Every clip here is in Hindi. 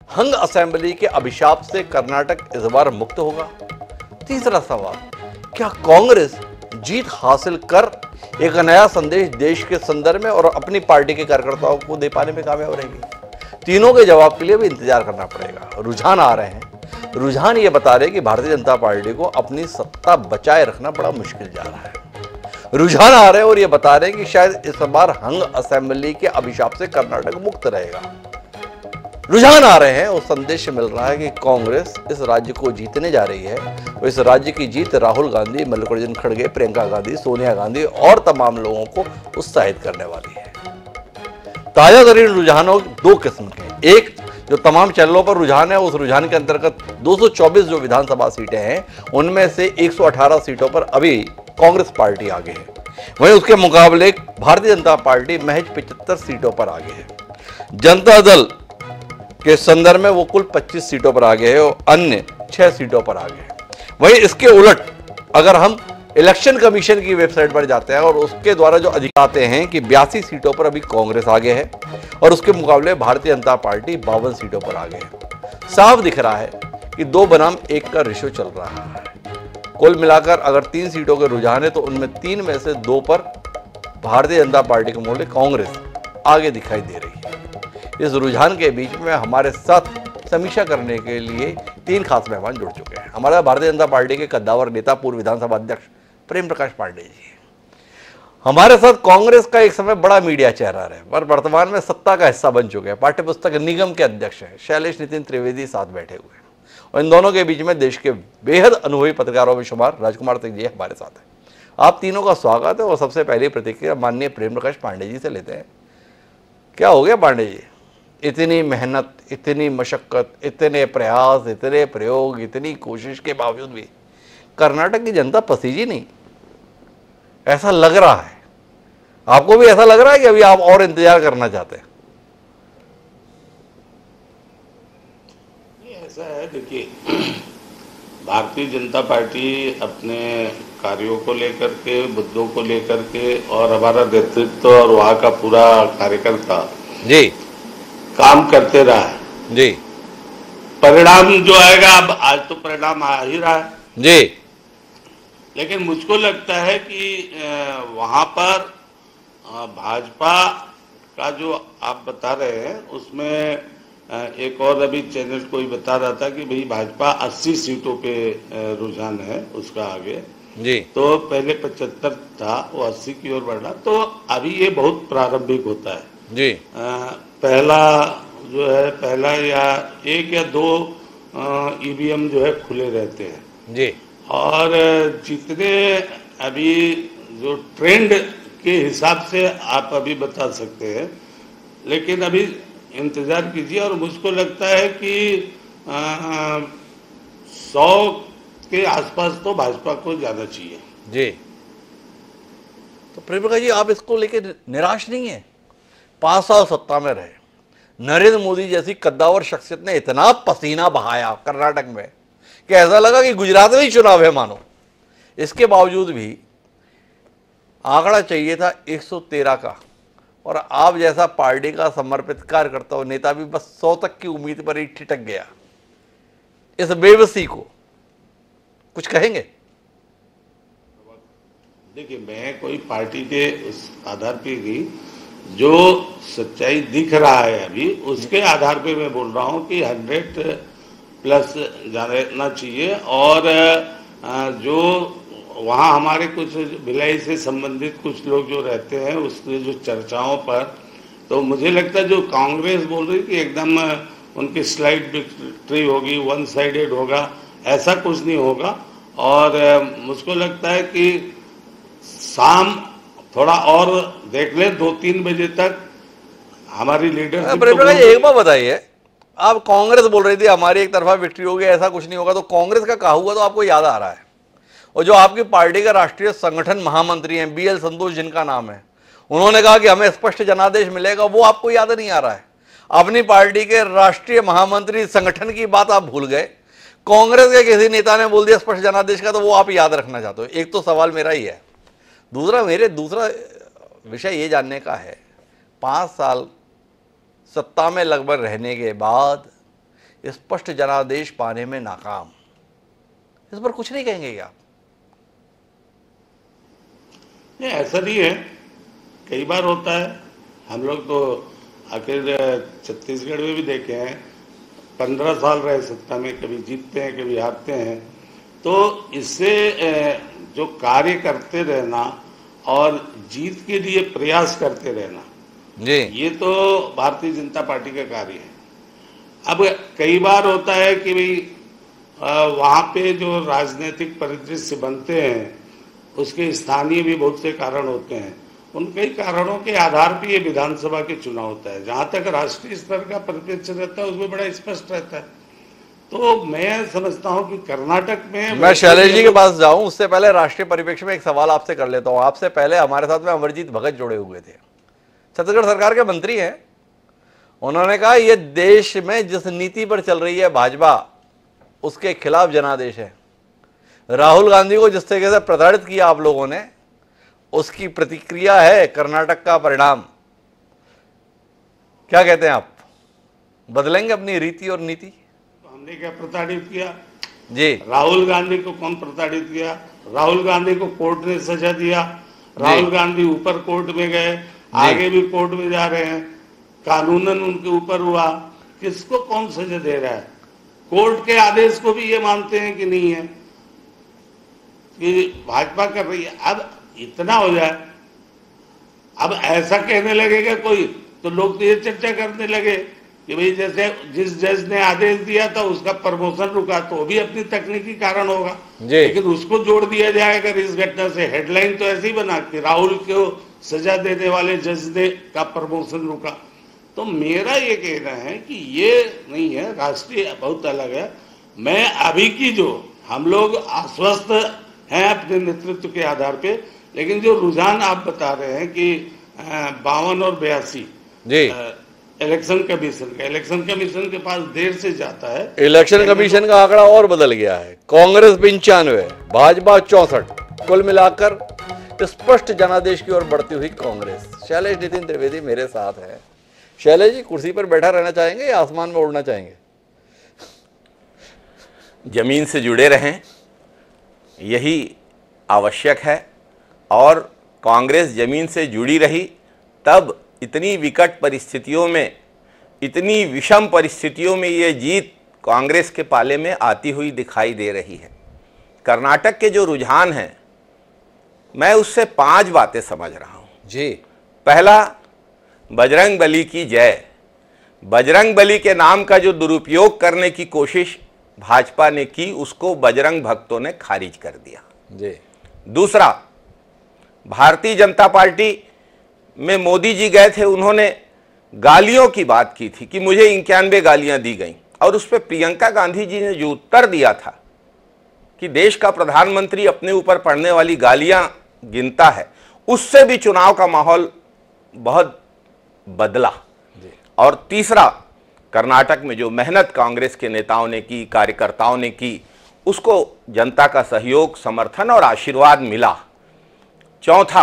हंग असेंबली के अभिशाप से कर्नाटक इस बार मुक्त होगा? तीसरा सवाल, क्या कांग्रेस जीत हासिल कर एक नया संदेश देश के संदर्भ में और अपनी पार्टी के कार्यकर्ताओं को दे पाने में कामयाब रहेगी? तीनों के जवाब के लिए भी इंतजार करना पड़ेगा। रुझान आ रहे हैं। रुझान ये बता रहे हैं कि भारतीय जनता पार्टी को अपनी सत्ता बचाए रखना बड़ा मुश्किल जा रहा है। रुझान आ रहे हैं और ये बता रहे हैं कि शायद इस बार हंग असेंबली के अभिशाप से कर्नाटक मुक्त रहेगा। रुझान आ रहे हैं और संदेश मिल रहा है कि कांग्रेस इस राज्य को जीतने जा रही है और इस राज्य की जीत राहुल गांधी, मल्लिकार्जुन खड़गे, प्रियंका गांधी, सोनिया गांधी और तमाम लोगों को उत्साहित करने वाली है। ताजा तरीन रुझानों दो किस्म के, एक जो तमाम चैनलों पर रुझान है, उस रुझान के अंतर्गत 224 जो विधानसभा सीटें हैं उनमें से 118 सीटों पर अभी कांग्रेस पार्टी आगे है। वहीं उसके मुकाबले भारतीय जनता पार्टी महज 75 सीटों पर आगे है। जनता दल के संदर्भ में वो कुल 25 सीटों पर आगे है और अन्य 6 सीटों पर आगे है। वहीं इसके उलट अगर हम इलेक्शन कमीशन की वेबसाइट पर जाते हैं और उसके द्वारा जो अधिकार आते हैं कि 82 सीटों पर अभी कांग्रेस आगे है और उसके मुकाबले भारतीय जनता पार्टी 52 सीटों पर आगे है। साफ दिख रहा है कि 2 बनाम 1 का रेशो चल रहा है। कुल मिलाकर अगर 3 सीटों के रुझान है तो उनमें 3 में से 2 पर भारतीय जनता पार्टी के मुकाबले कांग्रेस आगे दिखाई दे रही है। इस रुझान के बीच में हमारे साथ समीक्षा करने के लिए 3 खास मेहमान जुड़ चुके हैं। हमारा भारतीय जनता पार्टी के कद्दावर नेता, पूर्व विधानसभा अध्यक्ष प्रेम प्रकाश पांडेय जी हैं। हमारे साथ कांग्रेस का एक समय बड़ा मीडिया चेहरा रहे पर वर्तमान में सत्ता का हिस्सा बन चुके हैं, पाठ्य पुस्तक निगम के अध्यक्ष हैं शैलेश नितिन त्रिवेदी साथ बैठे हुए हैं। और इन दोनों के बीच में देश के बेहद अनुभवी पत्रकारों में शुमार राजकुमार सिंह जी हमारे साथ हैं। आप तीनों का स्वागत है और सबसे पहली प्रतिक्रिया माननीय प्रेम प्रकाश पांडेय जी से लेते हैं। क्या हो गया पांडेय जी? इतनी मेहनत, इतनी मशक्कत, इतने प्रयास, इतने प्रयोग, इतनी कोशिश के बावजूद भी कर्नाटक की जनता पसीजी नहीं, ऐसा लग रहा है। आपको भी ऐसा लग रहा है कि अभी आप और इंतजार करना चाहते हैं? ऐसा है, देखिए, भारतीय जनता पार्टी अपने कार्यों को लेकर के, मुद्दों को लेकर के और हमारा नेतृत्व और वहाँ का पूरा कार्यकर्ता जी काम करते रहा है जी। परिणाम जो आएगा, अब आज तो परिणाम आ ही रहा है जी। लेकिन मुझको लगता है कि वहाँ पर भाजपा का जो आप बता रहे हैं उसमें एक और अभी चैनल कोई बता रहा था कि भाई भाजपा 80 सीटों पे रुझान है उसका आगे जी। तो पहले 75 था, वो 80 की ओर बढ़ा। तो अभी ये बहुत प्रारंभिक होता है जी। पहला या 1 या 2 ईवीएम जो है खुले रहते हैं जी। और जितने अभी जो ट्रेंड के हिसाब से आप अभी बता सकते हैं, लेकिन अभी इंतजार कीजिए। और मुझको लगता है कि 100 के आसपास तो भाजपा को जाना चाहिए। जी। तो प्रेम प्रकाश जी, आप इसको लेकर निराश नहीं है? 5 साल सत्ता में रहे, नरेंद्र मोदी जैसी कद्दावर शख्सियत ने इतना पसीना बहाया कर्नाटक में कि ऐसा लगा कि गुजरात में ही चुनाव है मानो। इसके बावजूद भी आंकड़ा चाहिए था 113 का और आप जैसा पार्टी का समर्पित कार्यकर्ता और नेता भी बस 100 तक की उम्मीद पर ही ठिठक गया। इस बेबसी को कुछ कहेंगे? देखिए, मैं कोई पार्टी के उस आधार पे भी जो सच्चाई दिख रहा है अभी उसके आधार पे मैं बोल रहा हूँ कि 100+ जाना चाहिए। और जो वहाँ हमारे कुछ भिलाई से संबंधित कुछ लोग जो रहते हैं उसके जो चर्चाओं पर, तो मुझे लगता है जो कांग्रेस बोल रही कि एकदम उनकी स्लाइड विक्ट्री होगी, 1 साइडेड होगा, ऐसा कुछ नहीं होगा। और मुझको लगता है कि शाम थोड़ा और देख ले, 2-3 बजे तक हमारी लीडरशिप। एक बात बताइए, आप कांग्रेस बोल रही थी हमारी एक तरफा विक्ट्री होगी, ऐसा कुछ नहीं होगा, तो कांग्रेस का कहा हुआ तो आपको याद आ रहा है? और जो आपकी पार्टी का राष्ट्रीय संगठन महामंत्री हैं BL संतोष जिनका नाम है, उन्होंने कहा कि हमें स्पष्ट जनादेश मिलेगा, वो आपको याद नहीं आ रहा है? अपनी पार्टी के राष्ट्रीय महामंत्री संगठन की बात आप भूल गए, कांग्रेस के किसी नेता ने बोल दिया स्पष्ट जनादेश का, तो वो आप याद रखना चाहते हो? एक तो सवाल मेरा ही है। दूसरा विषय ये जानने का है, 5 साल सत्ता में लगभग रहने के बाद स्पष्ट जनादेश पाने में नाकाम। इस पर कुछ नहीं कहेंगे क्या? नहीं, ऐसा नहीं है। कई बार होता है, हम लोग तो आखिर छत्तीसगढ़ में भी देखे हैं, 15 साल रहे सत्ता में, कभी जीतते हैं कभी हारते हैं। तो इससे जो कार्य करते रहना और जीत के लिए प्रयास करते रहना जी, ये तो भारतीय जनता पार्टी का कार्य है। अब कई बार होता है कि भाई वहाँ पे जो राजनीतिक परिदृश्य बनते हैं उसके स्थानीय भी बहुत से कारण होते हैं। उन कई कारणों के आधार पर ये विधानसभा के चुनाव होता है। जहाँ तक राष्ट्रीय स्तर का परिप्रेक्ष्य रहता है उसमें बड़ा स्पष्ट रहता है। तो मैं समझता हूँ कि कर्नाटक में, मैं शैलेश जी के पास जाऊं उससे पहले राष्ट्रीय परिप्रेक्ष्य में एक सवाल आपसे कर लेता हूं। आपसे पहले हमारे साथ में अमरजीत भगत जुड़े हुए थे, छत्तीसगढ़ सरकार के मंत्री हैं। उन्होंने कहा ये देश में जिस नीति पर चल रही है भाजपा उसके खिलाफ जनादेश है। राहुल गांधी को जिस तरीके से प्रताड़ित किया आप लोगों ने उसकी प्रतिक्रिया है कर्नाटक का परिणाम। क्या कहते हैं आप, बदलेंगे अपनी रीति और नीति? हमने क्या प्रताड़ित किया जी? राहुल गांधी को कौन प्रताड़ित किया? राहुल गांधी को कोर्ट ने सजा दिया। राहुल गांधी ऊपर कोर्ट में गए, आगे भी कोर्ट में जा रहे हैं, कानूनन उनके ऊपर हुआ। किसको कौन सजा दे रहा है? कोर्ट के आदेश को भी ये मानते हैं कि नहीं है कि भाजपा कर रही है। अब इतना हो जाए, अब ऐसा कहने लगेगा कोई तो लोग तो ये चर्चा करने लगे कि भाई जैसे जिस जज ने आदेश दिया था उसका प्रमोशन रुका, तो भी अपनी तकनीकी कारण होगा, लेकिन उसको जोड़ दिया जाए अगर इस घटना से। हेडलाइन तो ऐसे ही बना कि राहुल को सजा देने वाले जज ने का प्रमोशन रुका। तो मेरा ये कहना है कि ये नहीं है, राष्ट्रीय बहुत अलग है। मैं अभी की जो हम लोग आश्वस्त हैं अपने नेतृत्व के आधार पे, लेकिन जो रुझान आप बता रहे हैं कि 52 और 82 जी इलेक्शन कमीशन के पास देर से जाता है। इलेक्शन कमीशन का आंकड़ा और बदल गया है। कांग्रेस 95, भाजपा 64, कुल मिलाकर स्पष्ट जनादेश की ओर बढ़ती हुई कांग्रेस। शैलेश नितिन त्रिवेदी मेरे साथ है। शैलेश जी, कुर्सी पर बैठा रहना चाहेंगे या आसमान में उड़ना चाहेंगे? जमीन से जुड़े रहें, यही आवश्यक है। और कांग्रेस जमीन से जुड़ी रही तब इतनी विकट परिस्थितियों में, इतनी विषम परिस्थितियों में ये जीत कांग्रेस के पाले में आती हुई दिखाई दे रही है। कर्नाटक के जो रुझान हैं, मैं उससे 5 बातें समझ रहा हूँ जी। पहला, बजरंग बली की जय। बजरंग बली के नाम का जो दुरुपयोग करने की कोशिश भाजपा ने की उसको बजरंग भक्तों ने खारिज कर दिया जी। दूसरा, भारतीय जनता पार्टी में मोदी जी गए थे, उन्होंने गालियों की बात की थी कि मुझे 91 गालियां दी गई, और उस पर प्रियंका गांधी जी ने जो उत्तर दिया था कि देश का प्रधानमंत्री अपने ऊपर पड़ने वाली गालियां गिनता है, उससे भी चुनाव का माहौल बहुत बदला। और तीसरा, कर्नाटक में जो मेहनत कांग्रेस के नेताओं ने की, कार्यकर्ताओं ने की, उसको जनता का सहयोग, समर्थन और आशीर्वाद मिला। चौथा,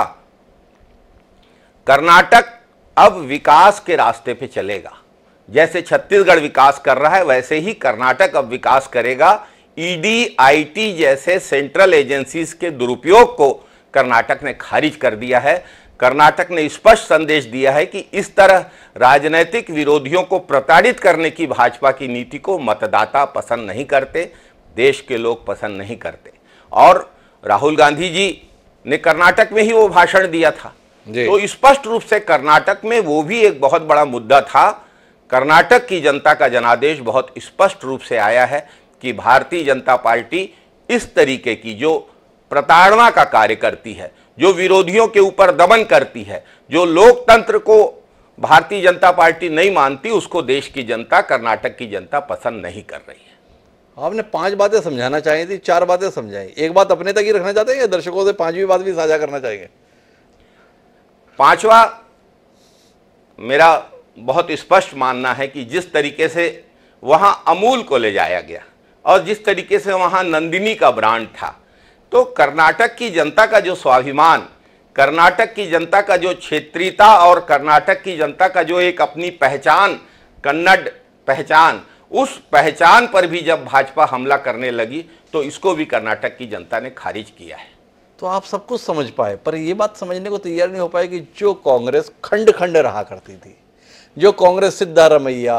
कर्नाटक अब विकास के रास्ते पे चलेगा। जैसे छत्तीसगढ़ विकास कर रहा है वैसे ही कर्नाटक अब विकास करेगा। ईडी, आईटी जैसे सेंट्रल एजेंसीज के दुरुपयोग को कर्नाटक ने खारिज कर दिया है। कर्नाटक ने स्पष्ट संदेश दिया है कि इस तरह राजनीतिक विरोधियों को प्रताड़ित करने की भाजपा की नीति को मतदाता पसंद नहीं करते, देश के लोग पसंद नहीं करते। और राहुल गांधी जी ने कर्नाटक में ही वो भाषण दिया था, तो स्पष्ट रूप से कर्नाटक में वो भी एक बहुत बड़ा मुद्दा था। कर्नाटक की जनता का जनादेश बहुत स्पष्ट रूप से आया है कि भारतीय जनता पार्टी इस तरीके की जो प्रताड़ना का कार्य करती है, जो विरोधियों के ऊपर दमन करती है, जो लोकतंत्र को भारतीय जनता पार्टी नहीं मानती, उसको देश की जनता, कर्नाटक की जनता पसंद नहीं कर रही है। आपने 5 बातें समझाना चाहिए थी, 4 बातें समझाई। एक बात अपने तक ही रखना चाहते हैं या दर्शकों से 5वीं बात भी साझा करना चाहेंगे? 5वां, मेरा बहुत स्पष्ट मानना है कि जिस तरीके से वहां अमूल को ले जाया गया और जिस तरीके से वहां नंदिनी का ब्रांड था, तो कर्नाटक की जनता का जो स्वाभिमान, कर्नाटक की जनता का जो क्षेत्रीयता और कर्नाटक की जनता का जो एक अपनी पहचान, कन्नड़ पहचान, उस पहचान पर भी जब भाजपा हमला करने लगी तो इसको भी कर्नाटक की जनता ने खारिज किया है। तो आप सब कुछ समझ पाए, पर ये बात समझने को तैयार नहीं हो पाए कि जो कांग्रेस खंड खंड रहा करती थी, जो कांग्रेस सिद्धारमैया,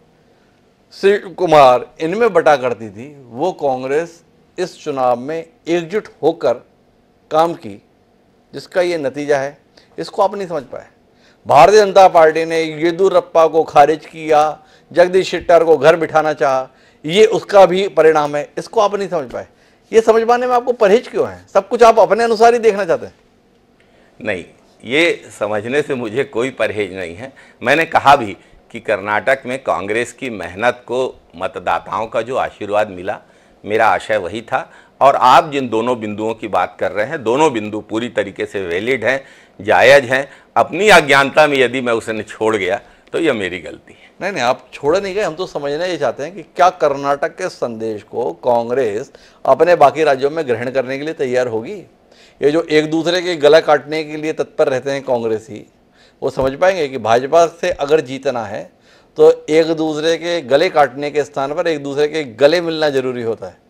शिव कुमार इनमें बटा करती थी, वो कांग्रेस इस चुनाव में एकजुट होकर काम की, जिसका ये नतीजा है। इसको आप नहीं समझ पाए। भारतीय जनता पार्टी ने येदियुरप्पा को खारिज किया, जगदीश शेट्टर को घर बिठाना चाहा, ये उसका भी परिणाम है। इसको आप नहीं समझ पाए। ये समझ पाने में आपको परहेज क्यों है? सब कुछ आप अपने अनुसार ही देखना चाहते हैं। नहीं, ये समझने से मुझे कोई परहेज नहीं है। मैंने कहा भी कि कर्नाटक में कांग्रेस की मेहनत को मतदाताओं का जो आशीर्वाद मिला, मेरा आशय वही था। और आप जिन दोनों बिंदुओं की बात कर रहे हैं, दोनों बिंदु पूरी तरीके से वैलिड हैं, जायज़ हैं। अपनी अज्ञानता में यदि मैं उसे छोड़ गया तो यह मेरी गलती है। नहीं नहीं, आप छोड़ नहीं गए। हम तो समझना ये चाहते हैं कि क्या कर्नाटक के संदेश को कांग्रेस अपने बाकी राज्यों में ग्रहण करने के लिए तैयार होगी? ये जो एक दूसरे के गला काटने के लिए तत्पर रहते हैं कांग्रेसी, वो समझ पाएंगे कि भाजपा से अगर जीतना है तो एक दूसरे के गले काटने के स्थान पर एक दूसरे के गले मिलना जरूरी होता है।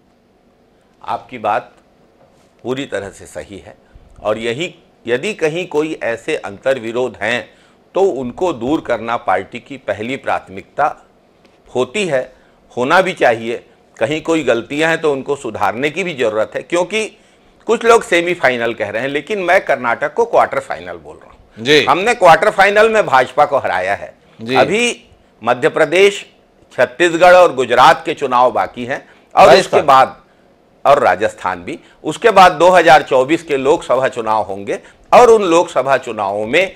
आपकी बात पूरी तरह से सही है, और यही यदि कहीं कोई ऐसे अंतर विरोध हैं तो उनको दूर करना पार्टी की पहली प्राथमिकता होती है, होना भी चाहिए। कहीं कोई गलतियां हैं तो उनको सुधारने की भी ज़रूरत है, क्योंकि कुछ लोग सेमीफाइनल कह रहे हैं, लेकिन मैं कर्नाटक को क्वार्टर फाइनल बोल रहा हूं जी। हमने क्वार्टर फाइनल में भाजपा को हराया है जी। अभी मध्य प्रदेश, छत्तीसगढ़ और गुजरात के चुनाव बाकी हैं, और उसके बाद और राजस्थान भी, उसके बाद 2024 के लोकसभा चुनाव होंगे, और उन लोकसभा चुनावों में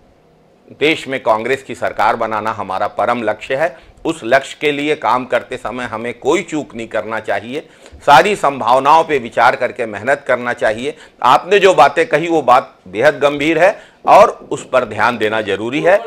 देश में कांग्रेस की सरकार बनाना हमारा परम लक्ष्य है। उस लक्ष्य के लिए काम करते समय हमें कोई चूक नहीं करना चाहिए, सारी संभावनाओं पे विचार करके मेहनत करना चाहिए। आपने जो बातें कही वो बात बेहद गंभीर है और उस पर ध्यान देना जरूरी है।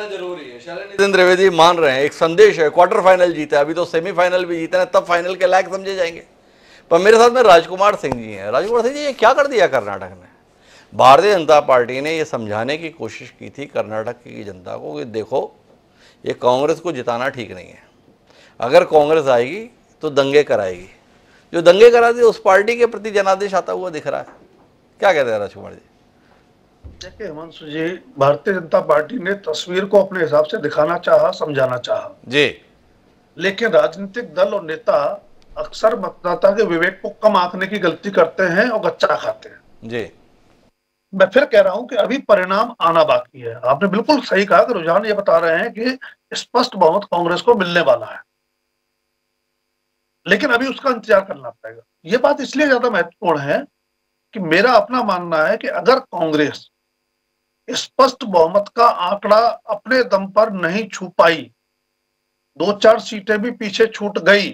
नितिन द्विवेदी मान रहे हैं, एक संदेश है, क्वार्टर फाइनल जीता है, अभी तो सेमीफाइनल भी जीता है, तब फाइनल के लायक समझे जाएंगे। पर मेरे साथ में राजकुमार सिंह जी हैं। राजकुमार सिंह जी, ये क्या कर दिया कर्नाटक ने? भारतीय जनता पार्टी ने ये समझाने की कोशिश की थी कर्नाटक की जनता को कि देखो, ये कांग्रेस को जिताना ठीक नहीं है। अगर कांग्रेस आएगी तो दंगे कराएगी। जो दंगे कराती है उस पार्टी के प्रति जनादेश आता हुआ दिख रहा है। क्या कहते हैं राजकुमार जी? देखिए हिमांशु जी, भारतीय जनता पार्टी ने तस्वीर को अपने हिसाब से दिखाना चाहा, समझाना चाहा जी, लेकिन राजनीतिक दल और नेता अक्सर मतदाता के विवेक को कम आंकने की गलती करते हैं और गच्चा खाते हैं जी। मैं फिर कह रहा हूं कि अभी परिणाम आना बाकी है। आपने बिल्कुल सही कहा कि रुझान ये बता रहे हैं कि स्पष्ट बहुमत कांग्रेस को मिलने वाला है, लेकिन अभी उसका इंतजार करना पड़ेगा। ये बात इसलिए ज्यादा महत्वपूर्ण है कि मेरा अपना मानना है कि अगर कांग्रेस स्पष्ट बहुमत का आंकड़ा अपने दम पर नहीं छू पाई, 2-4 सीटें भी पीछे छूट गई,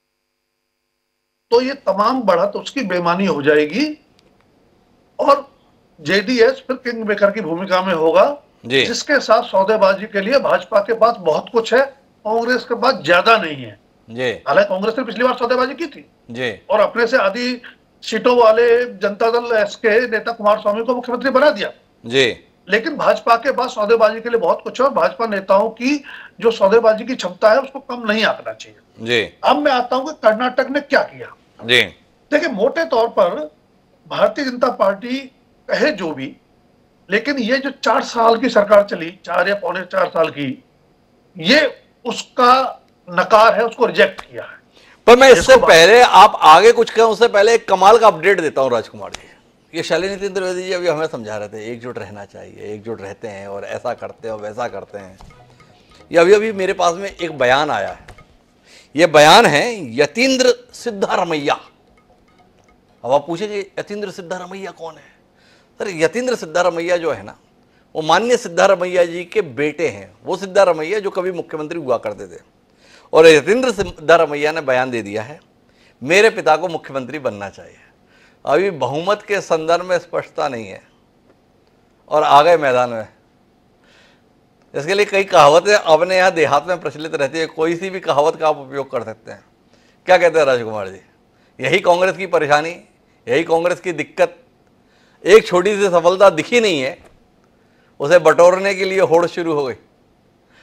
तो ये तमाम बढ़त उसकी बेईमानी हो जाएगी और जेडीएस फिर किंग मेकर की भूमिका में होगा, जिसके साथ सौदेबाजी के लिए भाजपा के पास बहुत कुछ है, कांग्रेस के पास ज्यादा नहीं है। हालांकि कांग्रेस ने पिछली बार सौदेबाजी की थी जी, और अपने से आधी सीटों वाले जनता दल एस के नेता कुमार स्वामी को मुख्यमंत्री बना दिया जी। लेकिन भाजपा के पास सौदेबाजी के लिए बहुत कुछ है और भाजपा नेताओं की जो सौदेबाजी की क्षमता है उसको कम नहीं आंकना चाहिए जी। अब मैं आता हूं कि कर्नाटक ने क्या किया जी। देखिए, मोटे तौर पर भारतीय जनता पार्टी कहे जो भी, लेकिन ये जो 4 साल की सरकार चली, 4 या पौने 4 साल की, ये उसका नकार है, उसको रिजेक्ट किया है। पर मैं इससे पहले आप आगे कुछ कहें उससे पहले एक कमाल का अपडेट देता हूं राजकुमार जी। ये शालिनी नितिन द्विवेदी जी अभी हमें समझा रहे थे, एकजुट रहना चाहिए, एकजुट रहते हैं और ऐसा करते हैं और वैसा करते हैं। ये अभी अभी मेरे पास में एक बयान आया है। ये बयान है यतीन्द्र सिद्धारमैया। अब आप पूछेंगे यतीन्द्र सिद्धारमैया कौन है? सर, यतीन्द्र सिद्धारमैया जो है ना, वो माननीय सिद्धारमैया जी के बेटे हैं। वो सिद्धारमैया जो कभी मुख्यमंत्री हुआ करते थे। और यतीन्द्र सिद्धारमैया ने बयान दे दिया है, मेरे पिता को मुख्यमंत्री बनना चाहिए। अभी बहुमत के संदर्भ में स्पष्टता नहीं है और आ गए मैदान में। इसके लिए कई कहावतें अपने यहाँ देहात में प्रचलित रहती है, कोई सी भी कहावत का आप उपयोग कर सकते हैं। क्या कहते हैं राजकुमार जी? यही कांग्रेस की परेशानी, यही कांग्रेस की दिक्कत। एक छोटी सी सफलता दिखी नहीं है, उसे बटोरने के लिए होड़ शुरू हो गई।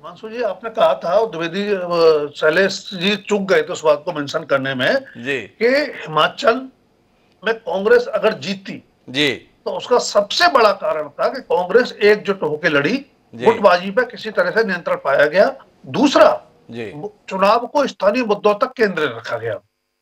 हिमांशु जी, आपने कहा था, द्विवेदी शैलेश जी चूक गए थे उस बात को मेंशन करने में जी कि हिमाचल में कांग्रेस अगर जीती जी तो उसका सबसे बड़ा कारण था कि कांग्रेस एकजुट होकर लड़ी, गुटबाजी पे किसी तरह से नियंत्रण पाया गया। दूसरा, जी चुनाव को स्थानीय मुद्दों तक केंद्रित रखा गया।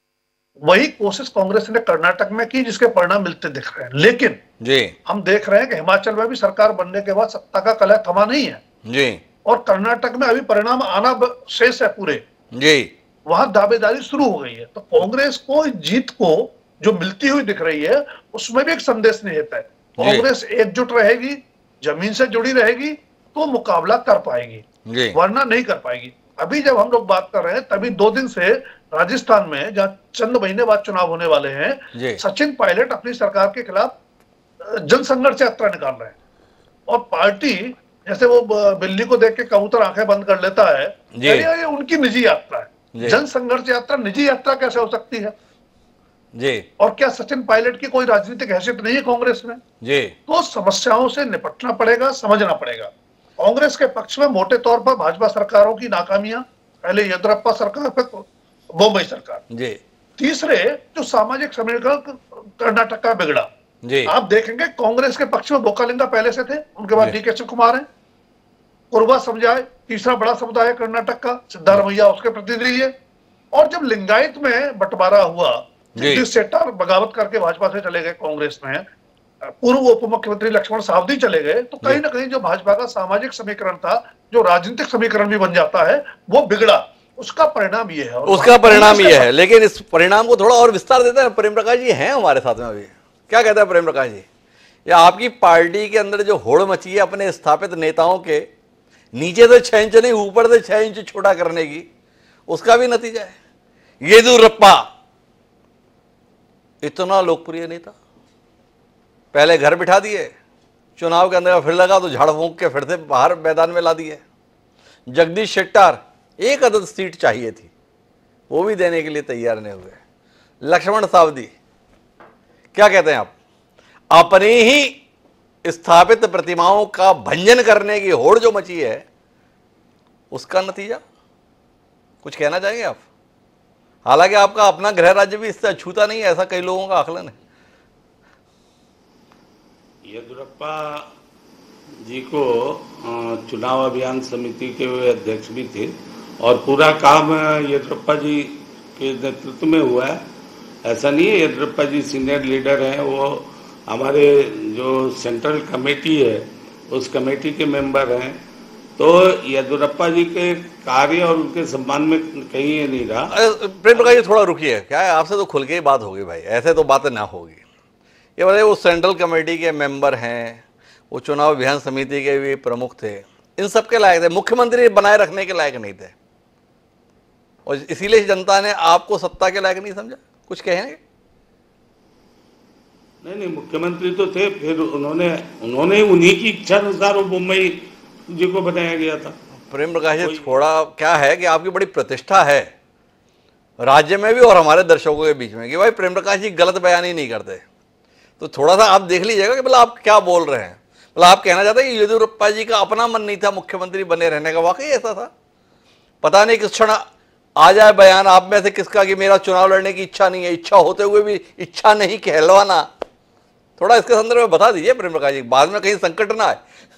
वही कोशिश कांग्रेस ने कर्नाटक में की, जिसके परिणाम मिलते दिख रहे हैं। लेकिन जी हम देख रहे हैं कि हिमाचल में भी सरकार बनने के बाद सत्ता का कलह थमा नहीं है, जी और कर्नाटक में अभी परिणाम आना शेष है पूरे, जी वहां दावेदारी शुरू हो गई है। तो कांग्रेस को जीत को जो मिलती हुई दिख रही है, उसमें भी एक संदेश निहित है। कांग्रेस एकजुट रहेगी, जमीन से जुड़ी रहेगी तो मुकाबला कर पाएगी, वरना नहीं कर पाएगी। अभी जब हम लोग बात कर रहे हैं, तभी 2 दिन से राजस्थान में, जहां चंद महीने बाद चुनाव होने वाले हैं, सचिन पायलट अपनी सरकार के खिलाफ जनसंघर्ष यात्रा निकाल रहे हैं। और पार्टी जैसे वो बिल्ली को देख के कबूतर आंखें बंद कर लेता है, ये उनकी निजी यात्रा है। जनसंघर्ष यात्रा निजी यात्रा कैसे हो सकती है जी? और क्या सचिन पायलट की कोई राजनीतिक हैसियत नहीं है कांग्रेस में जी? तो समस्याओं से निपटना पड़ेगा, समझना पड़ेगा। कांग्रेस के पक्ष में मोटे तौर पर भाजपा सरकारों की नाकामियां, पहले येदियुरप्पा सरकार, फिर बॉम्बे सरकार जी। तीसरे, जो सामाजिक समीकरण कर्नाटक का बिगड़ा जी। आप देखेंगे कांग्रेस के पक्ष में बोकालिंगा पहले से थे, उनके बाद डीके शिवकुमार है, कुरुबा समुदाय तीसरा बड़ा समुदाय है कर्नाटक का, सिद्धारमैया उसके प्रतिनिधि है। और जब लिंगायत में बंटवारा हुआ, जगदीश शेट्टर बगावत करके भाजपा से चले गए कांग्रेस में, पूर्व उप मुख्यमंत्री लक्ष्मण सावदी चले गए, तो कहीं ना कहीं जो भाजपा का सामाजिक समीकरण था, जो राजनीतिक समीकरण भी बन जाता है, वो बिगड़ा। उसका परिणाम ये है, उसका परिणाम ये है। लेकिन इस परिणाम को थोड़ा और विस्तार देते हैं। प्रेम प्रकाश जी हैं हमारे साथ में अभी, क्या कहते हैं प्रेम प्रकाश जी? या आपकी पार्टी के अंदर जो होड़ मची है अपने स्थापित नेताओं के नीचे से 6 इंच नहीं, ऊपर से 6 इंच छोटा करने की, उसका भी नतीजा है। येदियुरप्पा इतना लोकप्रिय नेता, पहले घर बिठा दिए, चुनाव के अंदर फिर लगा तो झाड़ फूंक के फिर से बाहर मैदान में ला दिए। जगदीश शेट्टर, 1 अदद सीट चाहिए थी, वो भी देने के लिए तैयार नहीं हुए। लक्ष्मण सावदी, क्या कहते हैं आप? अपनी ही स्थापित प्रतिमाओं का भंजन करने की होड़ जो मची है, उसका नतीजा कुछ कहना चाहेंगे आप? हालांकि आपका अपना गृह राज्य भी इससे अछूता नहीं है, ऐसा कई लोगों का आकलन है। येदियुरप्पा जी को चुनाव अभियान समिति के वे अध्यक्ष भी थे, और पूरा काम येदियुरप्पा जी के नेतृत्व में हुआ है। ऐसा नहीं है, येदियुरप्पा जी सीनियर लीडर हैं, वो हमारे जो सेंट्रल कमेटी है उस कमेटी के मेंबर हैं। तो येदियुरप्पा जी के कार्य और उनके सम्मान में कहीं ये नहीं रहा। प्रेम प्रकाश जी थोड़ा रुकिए, क्या है, आपसे तो खुल के ही बात होगी भाई, ऐसे तो बातें ना होगी। ये बताइए, वो सेंट्रल कमेटी के मेंबर हैं, वो चुनाव अभियान समिति के भी प्रमुख थे, इन सब के लायक थे, मुख्यमंत्री बनाए रखने के लायक नहीं थे, और इसीलिए जनता ने आपको सत्ता के लायक नहीं समझा। कुछ कहेंगे? नहीं, मुख्यमंत्री तो थे, फिर उन्होंने उन्हीं की इच्छा अनुसार वो मुंबई जी को बनाया गया था। प्रेम प्रकाश जी, थोड़ा क्या है कि आपकी बड़ी प्रतिष्ठा है राज्य में भी और हमारे दर्शकों के बीच में कि भाई प्रेम प्रकाश जी गलत बयानी नहीं करते, तो थोड़ा सा आप देख लीजिएगा कि मतलब आप क्या बोल रहे हैं। मतलब आप कहना चाहते हैं कि येदियुरप्पा जी का अपना मन नहीं था मुख्यमंत्री बने रहने का? वाकई ऐसा था? पता नहीं किस क्षण आ जाए बयान आप में से किसका कि मेरा चुनाव लड़ने की इच्छा नहीं है, इच्छा होते हुए भी इच्छा नहीं कहलवाना। थोड़ा इसके संदर्भ में बता दीजिए प्रेम प्रकाश जी, बाद में कहीं संकट ना आए।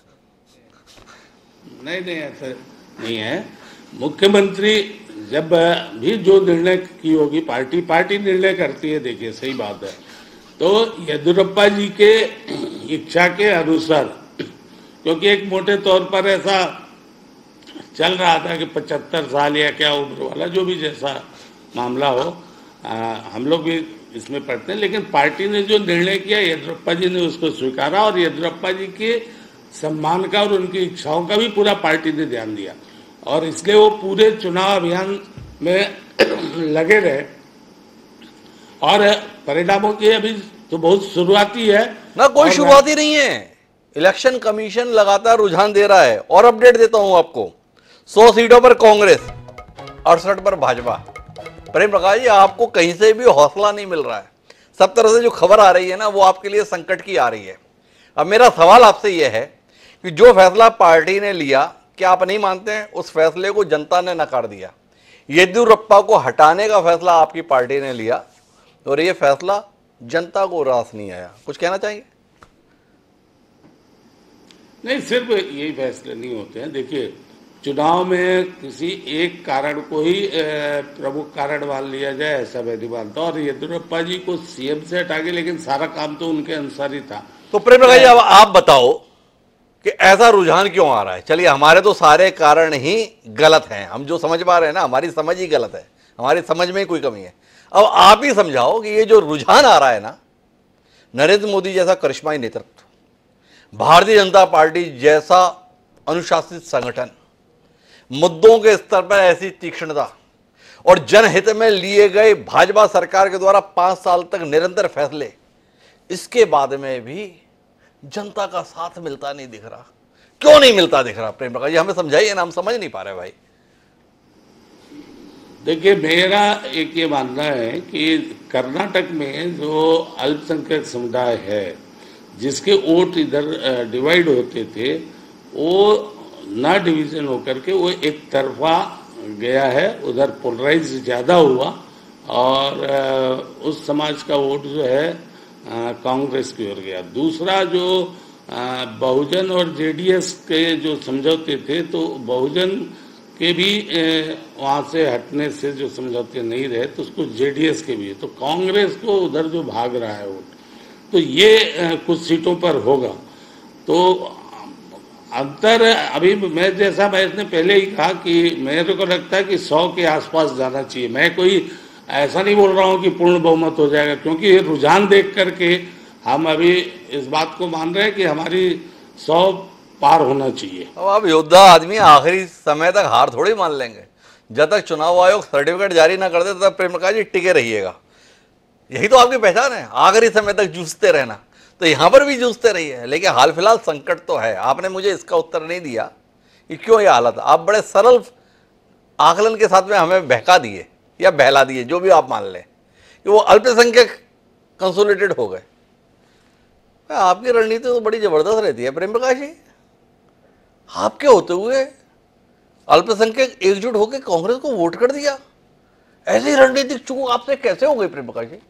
नहीं, ऐसा नहीं है। मुख्यमंत्री जब भी जो निर्णय की होगी, पार्टी निर्णय करती है, देखिए सही बात है। तो येदियुरप्पा जी के इच्छा के अनुसार, क्योंकि एक मोटे तौर पर ऐसा चल रहा था कि 75 साल या क्या उम्र वाला, जो भी जैसा मामला हो, हम लोग भी इसमें पढ़ते हैं, लेकिन पार्टी ने जो निर्णय किया, येदियुरप्पा जी ने उसको स्वीकारा, और येदियुरप्पा जी के सम्मान का और उनकी इच्छाओं का भी पूरा पार्टी ने ध्यान दिया, और इसलिए वो पूरे चुनाव अभियान में लगे रहे। और परिणामों की अभी तो बहुत शुरुआती है ना, कोई शुरुआती नहीं है। इलेक्शन कमीशन लगातार रुझान दे रहा है, और अपडेट देता हूं आपको। 100 सीटों पर कांग्रेस, 68 पर भाजपा। प्रेम प्रकाश जी, आपको कहीं से भी हौसला नहीं मिल रहा है। सब तरह से जो खबर आ रही है ना, वो आपके लिए संकट की आ रही है। अब मेरा सवाल आपसे यह है कि जो फैसला पार्टी ने लिया क्या आप नहीं मानते हैं उस फैसले को जनता ने नकार दिया? येदियुरप्पा को हटाने का फैसला आपकी पार्टी ने लिया और ये फैसला जनता को रास नहीं आया। कुछ कहना चाहिए? नहीं, सिर्फ यही फैसले नहीं होते हैं। देखिए, चुनाव में किसी एक कारण को ही प्रमुख कारण मान लिया जाए ऐसा मैं नहीं मानता। और येदियुरप्पा जी को सीएम से हटा के, लेकिन सारा काम तो उनके अनुसार ही था। तो प्रेम प्रकाश जी, अब आप बताओ कि ऐसा रुझान क्यों आ रहा है? चलिए, हमारे तो सारे कारण ही गलत हैं, हम जो समझ पा रहे हैं ना, हमारी समझ ही गलत है, हमारी समझ में ही कोई कमी है। अब आप ही समझाओ कि ये जो रुझान आ रहा है ना, नरेंद्र मोदी जैसा करिश्माई नेतृत्व, भारतीय जनता पार्टी जैसा अनुशासित संगठन, मुद्दों के स्तर पर ऐसी तीक्ष्णता और जनहित में लिए गए भाजपा सरकार के द्वारा 5 साल तक निरंतर फैसले, इसके बाद में भी जनता का साथ मिलता नहीं दिख रहा। क्यों नहीं मिलता दिख रहा प्रेम प्रकाश जी? हमें समझाइए ना, हम समझ नहीं पा रहे भाई। देखिए, मेरा एक ये मानना है कि कर्नाटक में जो अल्पसंख्यक समुदाय है, जिसके वोट इधर डिवाइड होते थे, वो ना डिवीजन होकर के वो एक तरफा गया है, उधर पोलराइज ज़्यादा हुआ और उस समाज का वोट जो है कांग्रेस की ओर गया। दूसरा, जो बहुजन और जेडीएस के जो समझौते थे, तो बहुजन के भी वहाँ से हटने से जो समझौते नहीं रहे, तो उसको जेडीएस के भी है, तो कांग्रेस को उधर जो भाग रहा है वोट, तो ये कुछ सीटों पर होगा। तो अंतर अभी मैंने पहले ही कहा कि मेरे को लगता है कि 100 के आसपास जाना चाहिए। मैं कोई ऐसा नहीं बोल रहा हूँ कि पूर्ण बहुमत हो जाएगा, क्योंकि ये रुझान देख करके हम अभी इस बात को मान रहे हैं कि हमारी 100 पार होना चाहिए। अब आप योद्धा आदमी आखिरी समय तक हार थोड़ी मान लेंगे। जब तक चुनाव आयोग सर्टिफिकेट जारी ना कर दे, तब तक प्रेम प्रकाश जी टिके रहिएगा। यही तो आपकी पहचान है, आखिरी समय तक जूझते रहना। तो यहां पर भी जूझते रहिए, लेकिन हाल फिलहाल संकट तो है। आपने मुझे इसका उत्तर नहीं दिया कि क्यों ये हालत। आप बड़े सरल आकलन के साथ में हमें बहका दिए या बहला दिए, जो भी आप मान लें, कि वो अल्पसंख्यक कंसोलिडेटेड हो गए। आपकी रणनीति तो बड़ी जबरदस्त रहती है प्रेम प्रकाश जी। आपके होते हुए अल्पसंख्यक एकजुट होकर कांग्रेस को वोट कर दिया। ऐसी रणनीतिक चूक आपसे कैसे हो गई प्रेम प्रकाश जी?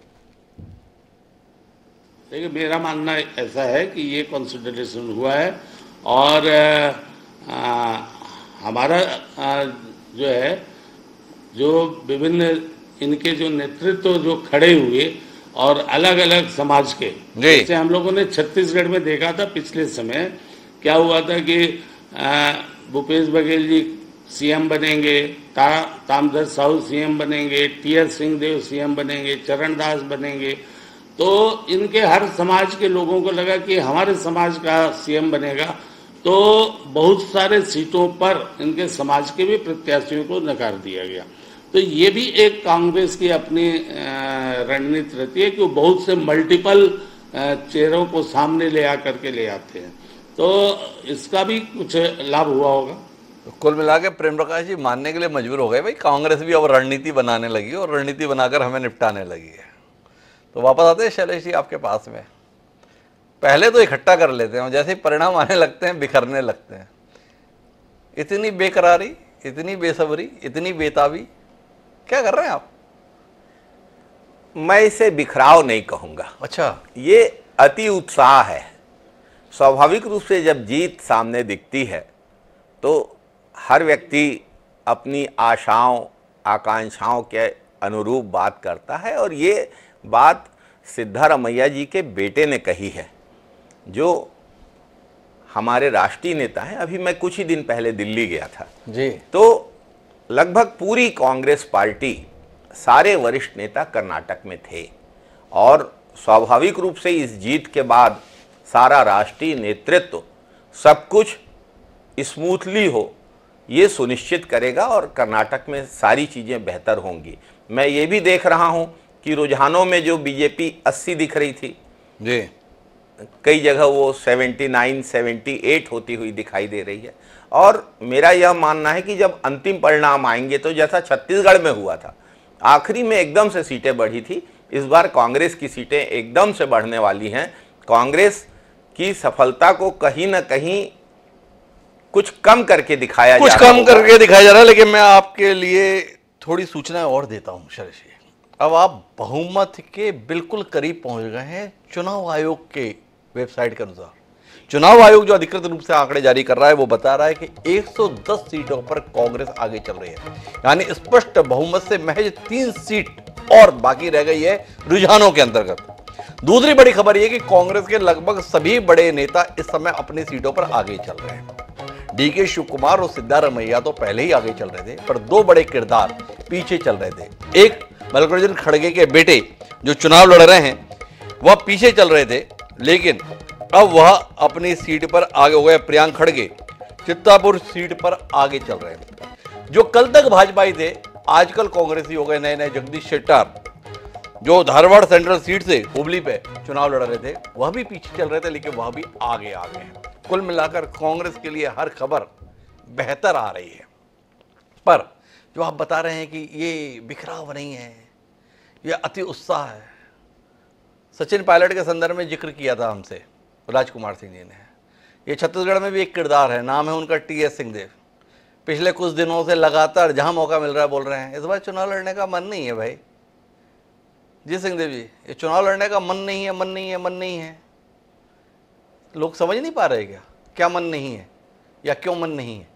देखिए, मेरा मानना ऐसा है कि ये कंसिडरेशन हुआ है और हमारा जो है, जो विभिन्न इनके जो नेतृत्व जो खड़े हुए और अलग अलग समाज के, जैसे हम लोगों ने छत्तीसगढ़ में देखा था पिछले समय क्या हुआ था कि भूपेश बघेल जी सीएम बनेंगे, तामध्वज साहू सीएम बनेंगे, टी.एस. सिंहदेव सीएम बनेंगे, चरणदास बनेंगे। तो इनके हर समाज के लोगों को लगा कि हमारे समाज का सीएम बनेगा, तो बहुत सारे सीटों पर इनके समाज के भी प्रत्याशियों को नकार दिया गया। तो ये भी एक कांग्रेस की अपनी रणनीति रहती है कि वो बहुत से मल्टीपल चेहरों को सामने ले आकर के ले आते हैं। तो इसका भी कुछ लाभ हुआ होगा। तो कुल मिला के प्रेम प्रकाश जी मानने के लिए मजबूर हो गए भाई, कांग्रेस भी अब रणनीति बनाने लगी और रणनीति बनाकर हमें निपटाने लगी है। तो वापस आते हैं शैलेश जी आपके पास में। पहले तो इकट्ठा कर लेते हैं, जैसे ही परिणाम आने लगते हैं बिखरने लगते हैं। इतनी बेकरारी, इतनी बेसब्री, इतनी बेताबी, क्या कर रहे हैं आप? मैं इसे बिखराव नहीं कहूंगा। अच्छा, ये अति उत्साह है। स्वाभाविक रूप से जब जीत सामने दिखती है तो हर व्यक्ति अपनी आशाओं आकांक्षाओं के अनुरूप बात करता है, और ये बात सिद्धारमैया जी के बेटे ने कही है, जो हमारे राष्ट्रीय नेता हैं। अभी मैं कुछ ही दिन पहले दिल्ली गया था जी, तो लगभग पूरी कांग्रेस पार्टी, सारे वरिष्ठ नेता कर्नाटक में थे, और स्वाभाविक रूप से इस जीत के बाद सारा राष्ट्रीय नेतृत्व सब कुछ स्मूथली हो ये सुनिश्चित करेगा और कर्नाटक में सारी चीज़ें बेहतर होंगी। मैं ये भी देख रहा हूँ कि रुझानों में जो बीजेपी 80 दिख रही थी जी, कई जगह वो 79, 78 होती हुई दिखाई दे रही है। और मेरा यह मानना है कि जब अंतिम परिणाम आएंगे तो जैसा छत्तीसगढ़ में हुआ था, आखिरी में एकदम से सीटें बढ़ी थी, इस बार कांग्रेस की सीटें एकदम से बढ़ने वाली हैं। कांग्रेस की सफलता को कहीं ना कहीं कुछ कम करके दिखाया कुछ जा रहा कम होगा। करके दिखाया जा रहा है। लेकिन मैं आपके लिए थोड़ी सूचनाएं और देता हूं शैलेश जी। अब आप बहुमत के बिल्कुल करीब पहुंच गए हैं चुनाव आयोग के वेबसाइट के अनुसार। चुनाव आयोग जो अधिकृत रूप से आंकड़े जारी कर रहा है वो बता रहा है कि 110 सीटों पर कांग्रेस आगे चल रही है, यानी स्पष्ट बहुमत से महज 3 सीट और बाकी रह गई है रुझानों के अंतर्गत। दूसरी बड़ी खबर यह कि कांग्रेस के लगभग सभी बड़े नेता इस समय अपनी सीटों पर आगे चल रहे हैं। डीके शिव कुमार और सिद्धारमैया तो पहले ही आगे चल रहे थे, पर 2 बड़े किरदार पीछे चल रहे थे। एक मल्लिकार्जुन खड़गे के बेटे जो चुनाव लड़ रहे हैं वह पीछे चल रहे थे, लेकिन अब वह अपनी सीट पर आगे हो गए। प्रियांक खड़गे चित्तापुर सीट पर आगे चल रहे हैं। जो कल तक भाजपाई थे आजकल कांग्रेसी हो गए। नए नए जगदीश शेट्टर जो धारवाड़ सेंट्रल सीट से हुबली पे चुनाव लड़ रहे थे वह भी पीछे चल रहे थे, लेकिन वह भी आगे आ गए हैं। कुल मिलाकर कांग्रेस के लिए हर खबर बेहतर आ रही है। पर जो आप बता रहे हैं कि ये बिखराव नहीं है, ये अति उत्साह है। सचिन पायलट के संदर्भ में जिक्र किया था हमसे राजकुमार सिंह जी ने। ये छत्तीसगढ़ में भी एक किरदार है, नाम है उनका टीएस सिंहदेव। पिछले कुछ दिनों से लगातार जहां मौका मिल रहा है बोल रहे हैं इस बार चुनाव लड़ने का मन नहीं है भाई। जी सिंहदेव जी, ये चुनाव लड़ने का मन नहीं है, मन नहीं है, मन नहीं है। लोग समझ नहीं पा रहे क्या मन नहीं है या क्यों मन नहीं है?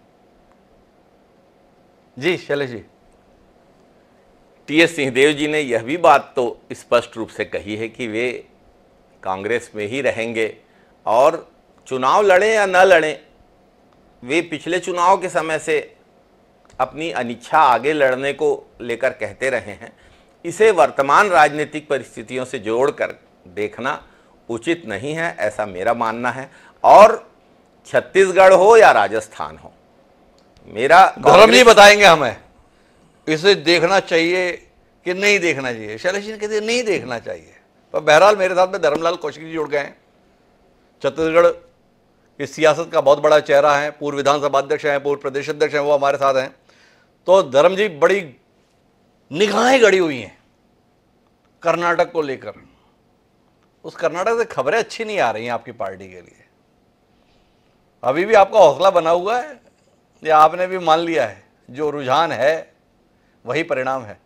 जी शैलेश जी। टीएस सिंहदेव जी ने यह भी बात तो स्पष्ट रूप से कही है कि वे कांग्रेस में ही रहेंगे और चुनाव लड़ें या न लड़ें, वे पिछले चुनाव के समय से अपनी अनिच्छा आगे लड़ने को लेकर कहते रहे हैं। इसे वर्तमान राजनीतिक परिस्थितियों से जोड़कर देखना उचित नहीं है, ऐसा मेरा मानना है। और छत्तीसगढ़ हो या राजस्थान हो, मेरा धर्म जी बताएंगे हमें इसे देखना चाहिए कि नहीं देखना चाहिए। शैलेश जी कहते नहीं देखना चाहिए, पर बहरहाल मेरे साथ में धर्मलाल कौशिक जी जुड़ गए हैं। छत्तीसगढ़ की सियासत का बहुत बड़ा चेहरा है, पूर्व विधानसभा अध्यक्ष हैं, पूर्व प्रदेश अध्यक्ष हैं, वो हमारे साथ हैं। तो धर्म जी, बड़ी निगाहें गड़ी हुई हैं कर्नाटक को लेकर। उस कर्नाटक से खबरें अच्छी नहीं आ रही हैं आपकी पार्टी के लिए। अभी भी आपका हौसला बना हुआ है या आपने भी मान लिया है जो रुझान है वही परिणाम है?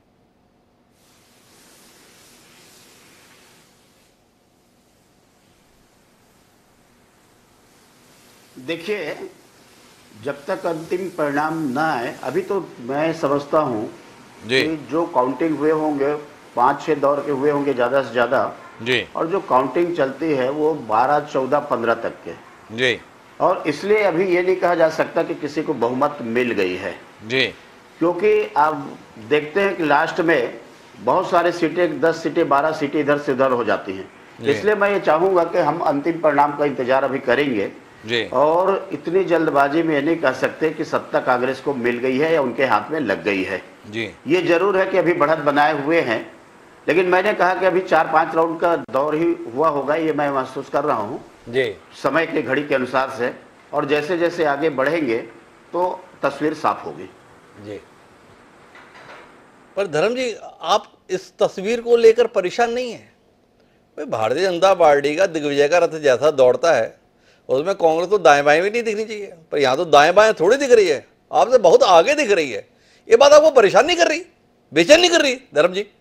देखिए, जब तक अंतिम परिणाम ना आए, अभी तो मैं समझता हूँ कि जो काउंटिंग हुए होंगे 5-6 दौर के हुए होंगे ज़्यादा से ज़्यादा जी, और जो काउंटिंग चलती है वो 12, 14, 15 तक के जी। और इसलिए अभी ये नहीं कहा जा सकता कि किसी को बहुमत मिल गई है जी, क्योंकि आप देखते हैं कि लास्ट में बहुत सारे सीटें 10 सीटें 12 सीटें इधर से उधर हो जाती हैं। इसलिए मैं ये चाहूँगा कि हम अंतिम परिणाम का इंतजार अभी करेंगे जी। और इतनी जल्दबाजी में ये नहीं कह सकते कि सत्ता कांग्रेस को मिल गई है या उनके हाथ में लग गई है जी। ये जरूर है कि अभी बढ़त बनाए हुए हैं, लेकिन मैंने कहा कि अभी 4-5 राउंड का दौर ही हुआ होगा, ये मैं महसूस कर रहा हूँ जी, समय के घड़ी के अनुसार से। और जैसे जैसे आगे बढ़ेंगे तो तस्वीर साफ होगी जी। पर धर्म जी, आप इस तस्वीर को लेकर परेशान नहीं है? भाई, भारतीय जनता पार्टी का दिग्विजय का रथ जैसा दौड़ता है, उसमें कांग्रेस तो दाएं बाएं भी नहीं दिखनी चाहिए, पर यहाँ तो दाएं बाएं थोड़ी दिख रही है, आपसे बहुत आगे दिख रही है। ये बात आपको परेशान नहीं कर रही, बेचैन नहीं कर रही धर्म जी?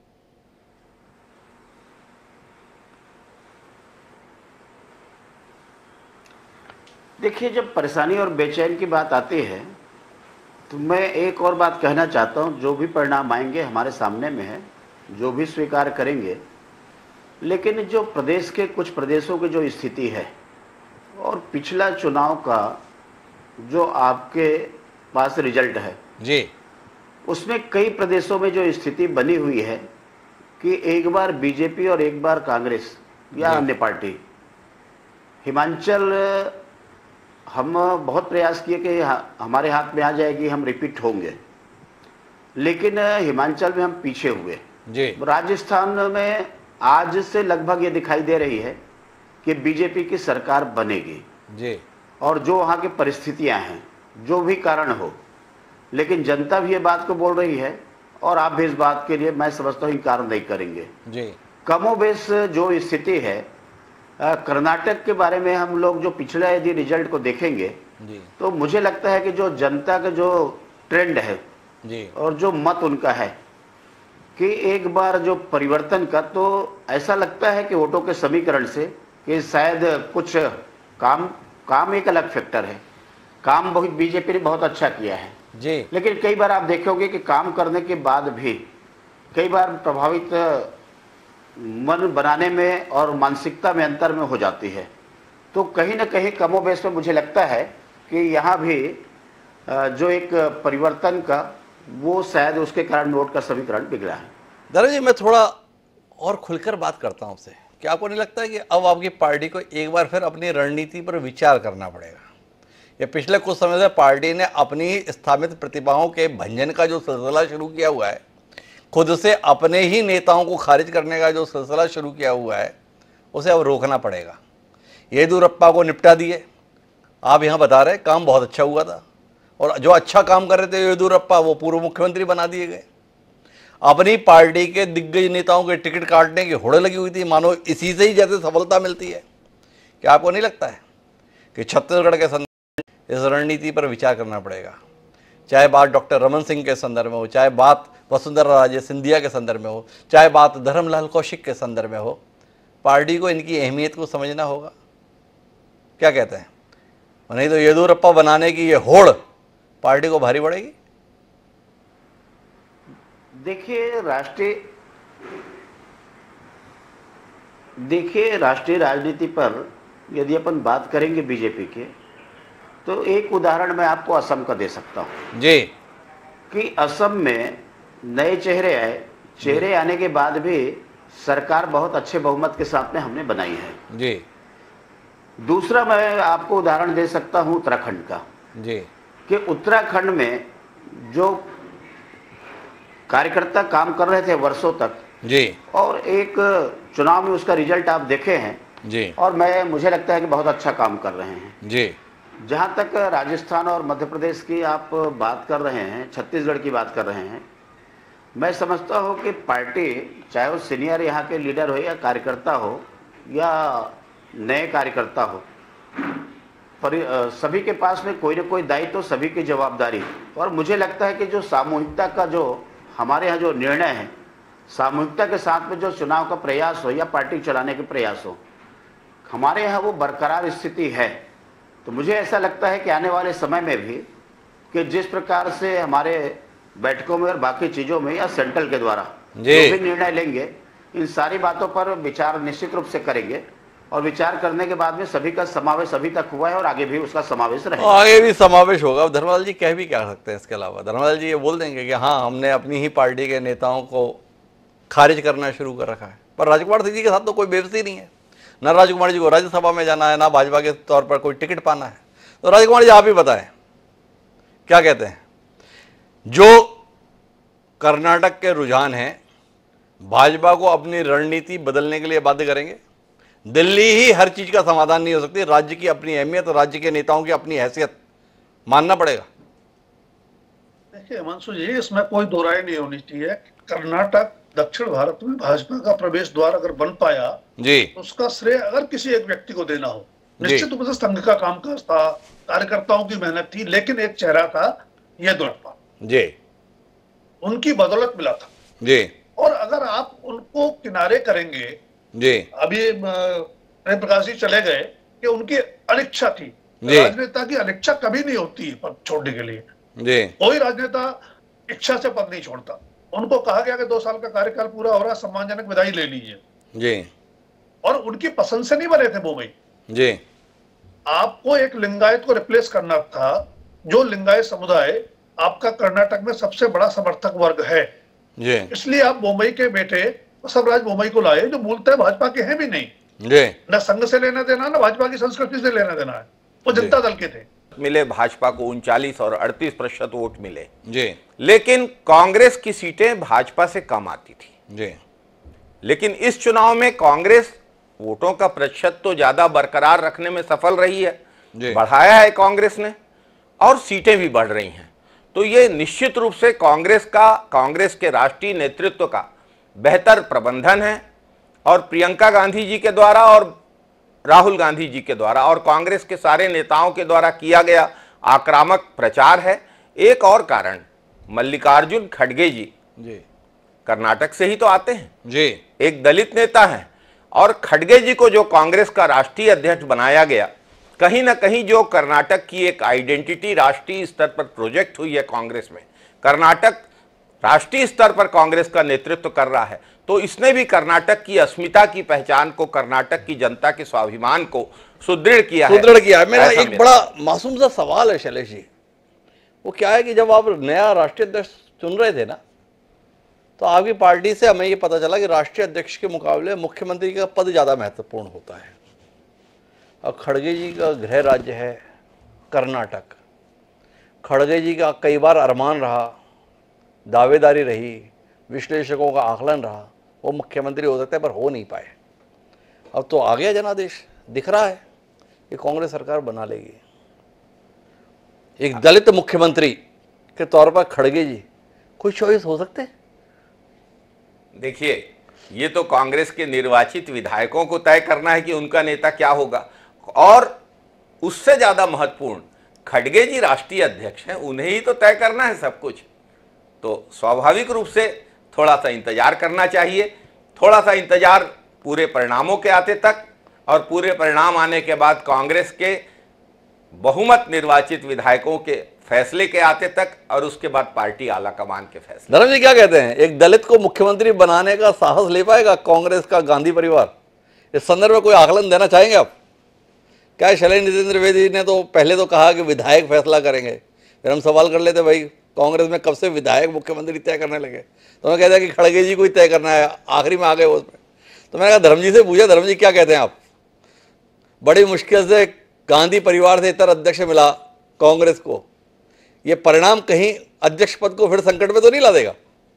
देखिए, जब परेशानी और बेचैन की बात आती है तो मैं एक और बात कहना चाहता हूँ। जो भी परिणाम आएंगे हमारे सामने में है, जो भी स्वीकार करेंगे, लेकिन जो प्रदेश के कुछ प्रदेशों की जो स्थिति है और पिछला चुनाव का जो आपके पास रिजल्ट है जी, उसमें कई प्रदेशों में जो स्थिति बनी हुई है कि एक बार बीजेपी और एक बार कांग्रेस या अन्य पार्टी। हिमाचल हम बहुत प्रयास किए कि हमारे हाथ में आ जाएगी, हम रिपीट होंगे, लेकिन हिमाचल में हम पीछे हुए जी। राजस्थान में आज से लगभग ये दिखाई दे रही है कि बीजेपी की सरकार बनेगी जी। और जो वहाँ की परिस्थितियाँ हैं, जो भी कारण हो, लेकिन जनता भी ये बात को बोल रही है और आप भी इस बात के लिए मैं समझता हूँ इनकार नहीं करेंगे जी। कमोबेश जो स्थिति है कर्नाटक के बारे में हम लोग जो पिछला यदि रिजल्ट को देखेंगे जी तो मुझे लगता है कि जो जनता का जो ट्रेंड है जी और जो मत उनका है कि एक बार जो परिवर्तन का, तो ऐसा लगता है कि वोटों के समीकरण से कि शायद कुछ काम एक अलग फैक्टर है। काम बहुत बीजेपी ने बहुत अच्छा किया है जी लेकिन कई बार आप देखोगे कि काम करने के बाद भी कई बार प्रभावित मन बनाने में और मानसिकता में अंतर में हो जाती है। तो कहीं ना कहीं कमोबेश में मुझे लगता है कि यहाँ भी जो एक परिवर्तन का वो शायद उसके कारण वोट का समीकरण बिगड़ा है। दादा जी, मैं थोड़ा और खुलकर बात करता हूं आपसे। क्या आपको नहीं लगता है कि अब आपकी पार्टी को एक बार फिर अपनी रणनीति पर विचार करना पड़ेगा? ये पिछले कुछ समय से पार्टी ने अपनी स्थापित प्रतिभाओं के भंजन का जो सिलसिला शुरू किया हुआ है, खुद से अपने ही नेताओं को खारिज करने का जो सिलसिला शुरू किया हुआ है, उसे अब रोकना पड़ेगा। येदियुरप्पा को निपटा दिए, आप यहाँ बता रहे काम बहुत अच्छा हुआ था, और जो अच्छा काम कर रहे थे येदियुरप्पा वो पूर्व मुख्यमंत्री बना दिए गए। अपनी पार्टी के दिग्गज नेताओं के टिकट काटने की होड़ लगी हुई थी, मानो इसी से ही जैसे सफलता मिलती है। क्या आपको नहीं लगता है कि छत्तीसगढ़ के संदर्भ में इस रणनीति पर विचार करना पड़ेगा? चाहे बात डॉक्टर रमन सिंह के संदर्भ में हो, चाहे बात वसुंधरा राजे सिंधिया के संदर्भ में हो, चाहे बात धर्मलाल कौशिक के संदर्भ में हो, पार्टी को इनकी अहमियत को समझना होगा। क्या कहते हैं? नहीं तो येदियुरप्पा बनाने की ये होड़ पार्टी को भारी पड़ेगी। देखिए राष्ट्रीय राजनीति पर यदि अपन बात करेंगे बीजेपी के, तो एक उदाहरण मैं आपको असम का दे सकता हूं जी कि असम में नए चेहरे आने के बाद भी सरकार बहुत अच्छे बहुमत के साथ में हमने बनाई है जी। दूसरा मैं आपको उदाहरण दे सकता हूं उत्तराखंड का जी कि उत्तराखंड में जो कार्यकर्ता काम कर रहे थे वर्षों तक जी, और एक चुनाव में उसका रिजल्ट आप देखे हैं जी और मुझे लगता है कि बहुत अच्छा काम कर रहे हैं जी। जहां तक राजस्थान और मध्य प्रदेश की आप बात कर रहे हैं, छत्तीसगढ़ की बात कर रहे हैं, मैं समझता हूं कि पार्टी चाहे वो सीनियर यहाँ के लीडर हो या कार्यकर्ता हो या नए कार्यकर्ता हो, सभी के पास में कोई ना कोई दायित्व तो सभी की जवाबदारी। और मुझे लगता है कि जो सामूहिकता का जो हमारे यहाँ जो निर्णय है, सामूहिकता के साथ में जो चुनाव का प्रयास हो या पार्टी चलाने के प्रयास हो, हमारे यहाँ वो बरकरार स्थिति है। तो मुझे ऐसा लगता है कि आने वाले समय में भी कि जिस प्रकार से हमारे बैठकों में और बाकी चीज़ों में या सेंट्रल के द्वारा जो भी निर्णय लेंगे, इन सारी बातों पर विचार निश्चित रूप से करेंगे और विचार करने के बाद में सभी का समावेश अभी तक हुआ है और आगे भी उसका समावेश रहेगा। आगे भी समावेश होगा। धर्मलाल जी कह भी क्या सकते हैं इसके अलावा? धर्मलाल जी ये बोल देंगे कि हाँ, हमने अपनी ही पार्टी के नेताओं को खारिज करना शुरू कर रखा है। पर राजकुमार सिंह जी के साथ तो कोई बेबसी नहीं है। ना राजकुमार जी को राज्यसभा में जाना है, ना भाजपा के तौर पर कोई टिकट पाना है। तो राजकुमार जी आप ही बताएं, क्या कहते हैं? जो कर्नाटक के रुझान हैं, भाजपा को अपनी रणनीति बदलने के लिए बाध्य करेंगे। दिल्ली ही हर चीज का समाधान नहीं हो सकती। राज्य की अपनी अहमियत और राज्य के नेताओं की अपनी हैसियत मानना पड़ेगा। देखिए हिमांशु जी, इसमें कोई दो राय नहीं होनी चाहिए। कर्नाटक दक्षिण भारत में भाजपा का प्रवेश द्वार अगर बन पाया जी, तो उसका श्रेय अगर किसी एक व्यक्ति को देना हो, निश्चित रूप से संघ का कामकाज था, कार्यकर्ताओं की मेहनत थी, लेकिन एक चेहरा था येदियुरप्पा जी, उनकी बदौलत मिला था जी। और अगर आप उनको किनारे करेंगे, जी अभी प्रेम प्रकाश जी चले गए कि उनकी अनिच्छा थी। राजनेता की अनिच्छा कभी नहीं होती पद छोड़ने के लिए। जी, कोई राजनेता इच्छा से पद नहीं छोड़ता। उनको कहा गया कि 2 साल का कार्यकाल पूरा हो रहा है, सम्मानजनक विदाई ले लीजिए। जी, और उनकी पसंद से नहीं बने थे वो भाई। जी। आपको एक लिंगायत को रिप्लेस करना था, जो लिंगायत समुदाय आपका कर्नाटक में सबसे बड़ा समर्थक वर्ग है। जी, इसलिए आप मुंबई के बेटे बसवराज बोम्मई को लाए, जो मूलतः भाजपा के हैं भी नहीं। जी। न संघ से लेना देना, न भाजपा की संस्कृति से लेना देना है। वो जनता दल के थे। मिले भाजपा को 39 और 38% वोट मिले जी, लेकिन कांग्रेस की सीटें भाजपा से कम आती थी जी। लेकिन इस चुनाव में कांग्रेस वोटों का प्रतिशत तो ज्यादा बरकरार रखने में सफल रही है, बढ़ाया है कांग्रेस ने और सीटें भी बढ़ रही हैं। तो ये निश्चित रूप से कांग्रेस के राष्ट्रीय नेतृत्व का बेहतर प्रबंधन है और प्रियंका गांधी जी के द्वारा और राहुल गांधी जी के द्वारा और कांग्रेस के सारे नेताओं के द्वारा किया गया आक्रामक प्रचार है। एक और कारण, मल्लिकार्जुन खड़गे जी कर्नाटक से ही तो आते हैं जी, एक दलित नेता हैं, और खड़गे जी को जो कांग्रेस का राष्ट्रीय अध्यक्ष बनाया गया, कहीं ना कहीं जो कर्नाटक की एक आइडेंटिटी राष्ट्रीय स्तर पर प्रोजेक्ट हुई है कांग्रेस में, कर्नाटक राष्ट्रीय स्तर पर कांग्रेस का नेतृत्व कर रहा है, तो इसने भी कर्नाटक की अस्मिता की पहचान को, कर्नाटक की जनता के स्वाभिमान को सुदृढ़ किया है। मेरा एक बड़ा मासूम सा सवाल है शैलेश जी, वो क्या है कि जब आप नया राष्ट्रीय अध्यक्ष चुन रहे थे ना, तो आपकी पार्टी से हमें ये पता चला कि राष्ट्रीय अध्यक्ष के मुकाबले मुख्यमंत्री का पद ज्यादा महत्वपूर्ण होता है। और खड़गे जी का गृह राज्य है कर्नाटक, खड़गे जी का कई बार अरमान रहा, दावेदारी रही, विश्लेषकों का आकलन रहा, वो मुख्यमंत्री हो सकते हैं पर हो नहीं पाए। अब तो आ गया जनादेश, दिख रहा है कि कांग्रेस सरकार बना लेगी। एक दलित मुख्यमंत्री के तौर पर खड़गे जी कोई चॉइस हो सकते हैं? देखिए, ये तो कांग्रेस के निर्वाचित विधायकों को तय करना है कि उनका नेता क्या होगा, और उससे ज्यादा महत्वपूर्ण खड़गे जी राष्ट्रीय अध्यक्ष हैं, उन्हें ही तो तय करना है सब कुछ। तो स्वाभाविक रूप से थोड़ा सा इंतजार करना चाहिए, थोड़ा सा इंतजार पूरे परिणामों के आते तक, और पूरे परिणाम आने के बाद कांग्रेस के बहुमत निर्वाचित विधायकों के फैसले के आते तक, और उसके बाद पार्टी आला कमान के फैसले। धर्म जी क्या कहते हैं, एक दलित को मुख्यमंत्री बनाने का साहस ले पाएगा कांग्रेस का गांधी परिवार? इस संदर्भ में कोई आकलन देना चाहेंगे आप? क्या शैलेंद्र नितेंद्र द्विवेदी ने तो पहले तो कहा कि विधायक फैसला करेंगे, फिर हम सवाल कर लेते भाई कांग्रेस में कब से विधायक मुख्यमंत्री तय करने लगे, तो मैं कहता है कि खड़गे जी को ही तय करना है, आखिरी में आ गए उसमें। तो मैंने कहा धर्म जी से पूछा, धर्म जी क्या कहते हैं आप? बड़ी मुश्किल से गांधी परिवार से इतर अध्यक्ष मिला कांग्रेस को, ये परिणाम कहीं अध्यक्ष पद को फिर संकट में तो नहीं ला देगा?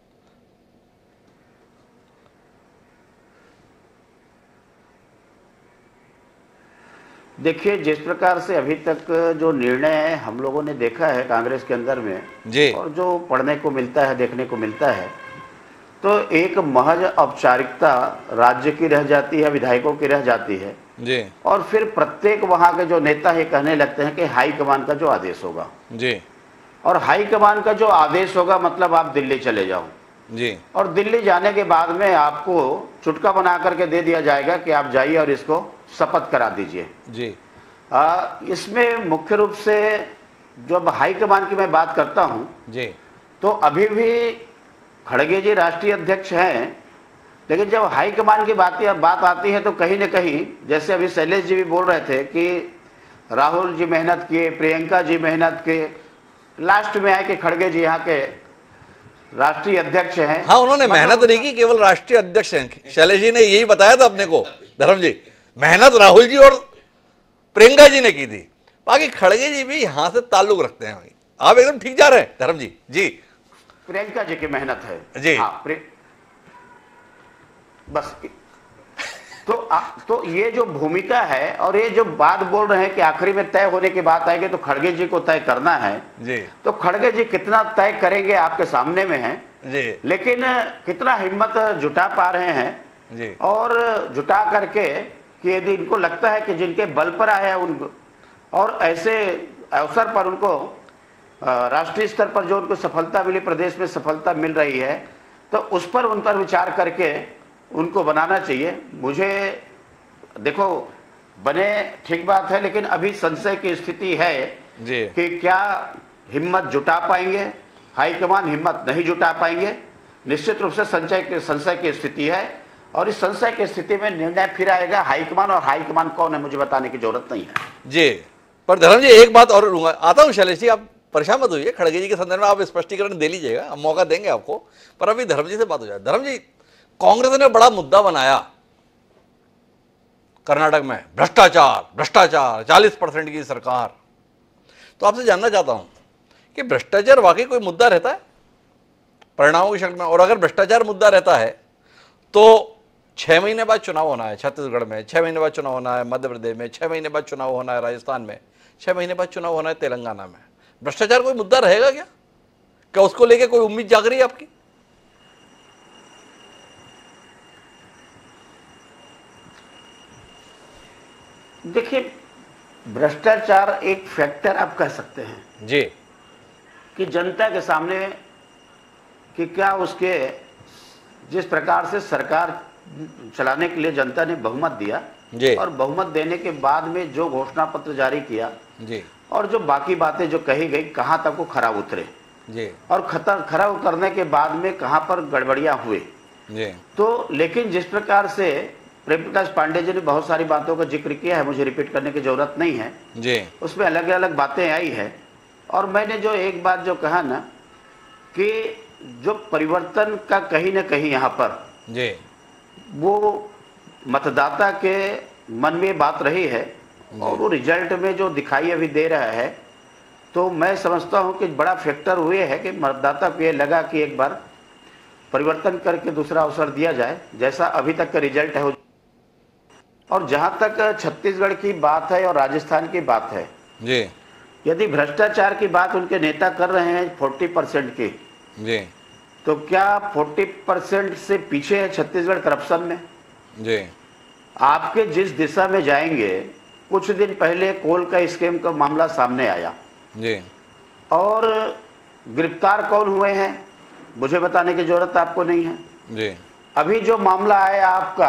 देखिए, जिस प्रकार से अभी तक जो निर्णय हम लोगों ने देखा है कांग्रेस के अंदर में जी, और जो पढ़ने को मिलता है, देखने को मिलता है, तो एक महज औपचारिकता राज्य की रह जाती है, विधायकों की रह जाती है जी, और फिर प्रत्येक वहां के जो नेता ये कहने लगते हैं कि हाईकमान का जो आदेश होगा जी, और हाईकमान का जो आदेश होगा मतलब आप दिल्ली चले जाओ जी, और दिल्ली जाने के बाद में आपको चुटका बना करके दे दिया जाएगा कि आप जाइए और इसको शपथ करा दीजिए जी, इसमें मुख्य रूप से जब हाईकमान की मैं बात करता हूं जी, तो अभी भी खड़गे जी राष्ट्रीय अध्यक्ष हैं, लेकिन जब हाईकमान की बात आती है तो कहीं न कहीं, जैसे अभी शैलेश जी भी बोल रहे थे कि राहुल जी मेहनत किए, प्रियंका जी मेहनत किए, लास्ट में आए कि खड़गे जी यहाँ के राष्ट्रीय अध्यक्ष हैं। हाँ, उन्होंने मेहनत नहीं की, केवल राष्ट्रीय अध्यक्ष हैं। शैलेश जी ने यही बताया था अपने को, धर्म जी, मेहनत राहुल जी और प्रियंका जी ने की थी, बाकी खड़गे जी भी यहां से ताल्लुक रखते हैं। आप एकदम ठीक जा रहे हैं धर्म जी। जी, प्रियंका जी की मेहनत है जी, हाँ, बस तो ये जो भूमिका है और ये जो बात बोल रहे हैं कि आखिरी में तय होने की बात आएगी तो खड़गे जी को तय करना है जी, तो खड़गे जी कितना तय करेंगे आपके सामने में है जी, लेकिन कितना हिम्मत जुटा पा रहे हैं जी, और जुटा करके कि यदि इनको लगता है कि जिनके बल पर आया उनको और ऐसे अवसर पर उनको राष्ट्रीय स्तर पर जो उनको सफलता मिली, प्रदेश में सफलता मिल रही है, तो उस पर उन पर विचार करके उनको बनाना चाहिए। मुझे देखो, बने ठीक बात है, लेकिन अभी संशय की स्थिति है जी, कि क्या हिम्मत जुटा पाएंगे, हाईकमान हिम्मत नहीं जुटा पाएंगे। निश्चित रूप से संशय की स्थिति है और इस संशय की स्थिति में निर्णय फिर आएगा हाईकमान, और हाईकमान कौन है मुझे बताने की जरूरत नहीं है। जी, पर धर्म जी एक बात और लूंगा, आता हूं शैलेश जी, आप परेशान मत होइए, खड़गे जी के संदर्भ में आप स्पष्टीकरण दे लीजिएगा, हम मौका देंगे आपको, पर अभी धर्म जी से बात हो जाए। धर्म जी, कांग्रेस ने बड़ा मुद्दा बनाया कर्नाटक में, भ्रष्टाचार, भ्रष्टाचार, 40% की सरकार। तो आपसे जानना चाहता हूं कि भ्रष्टाचार वाकई कोई मुद्दा रहता है परिणामों की शक्ल में? और अगर भ्रष्टाचार मुद्दा रहता है तो 6 महीने बाद चुनाव होना है छत्तीसगढ़ में, 6 महीने बाद चुनाव होना है मध्य प्रदेश में, 6 महीने बाद चुनाव होना है राजस्थान में, 6 महीने बाद चुनाव होना है तेलंगाना में। भ्रष्टाचार कोई मुद्दा रहेगा क्या? क्या उसको लेके कोई उम्मीद जाग रही है आपकी? देखिए, भ्रष्टाचार एक फैक्टर आप कह सकते हैं जी कि जनता के सामने कि क्या उसके जिस प्रकार से सरकार चलाने के लिए जनता ने बहुमत दिया जी और बहुमत देने के बाद में जो घोषणा पत्र जारी किया जी और जो बाकी बातें जो कही गई कहां तक वो खरा उतरे जी और खरा उतरने के बाद में कहां पर गड़बड़ियां हुए। जी तो लेकिन जिस प्रकार से प्रेम प्रकाश पांडे जी ने बहुत सारी बातों का जिक्र किया है, मुझे रिपीट करने की जरूरत नहीं है, जी उसमें अलग अलग बातें आई है। और मैंने जो एक बात जो कहा ना कि जो परिवर्तन का कहीं ना कहीं यहाँ पर जी वो मतदाता के मन में बात रही है और वो रिजल्ट में जो दिखाई अभी दे रहा है, तो मैं समझता हूँ कि बड़ा फैक्टर हुए है कि मतदाता को ये लगा कि एक बार परिवर्तन करके दूसरा अवसर दिया जाए, जैसा अभी तक का रिजल्ट है। और जहाँ तक छत्तीसगढ़ की बात है और राजस्थान की बात है, जी यदि भ्रष्टाचार की बात उनके नेता कर रहे हैं 40% की, जी तो क्या 40% से पीछे है छत्तीसगढ़ करप्शन में? जी आपके जिस दिशा में जाएंगे, कुछ दिन पहले कोल का स्कैम का मामला सामने आया जी और गिरफ्तार कौन हुए हैं मुझे बताने की जरूरत आपको नहीं है। जी अभी जो मामला आया आपका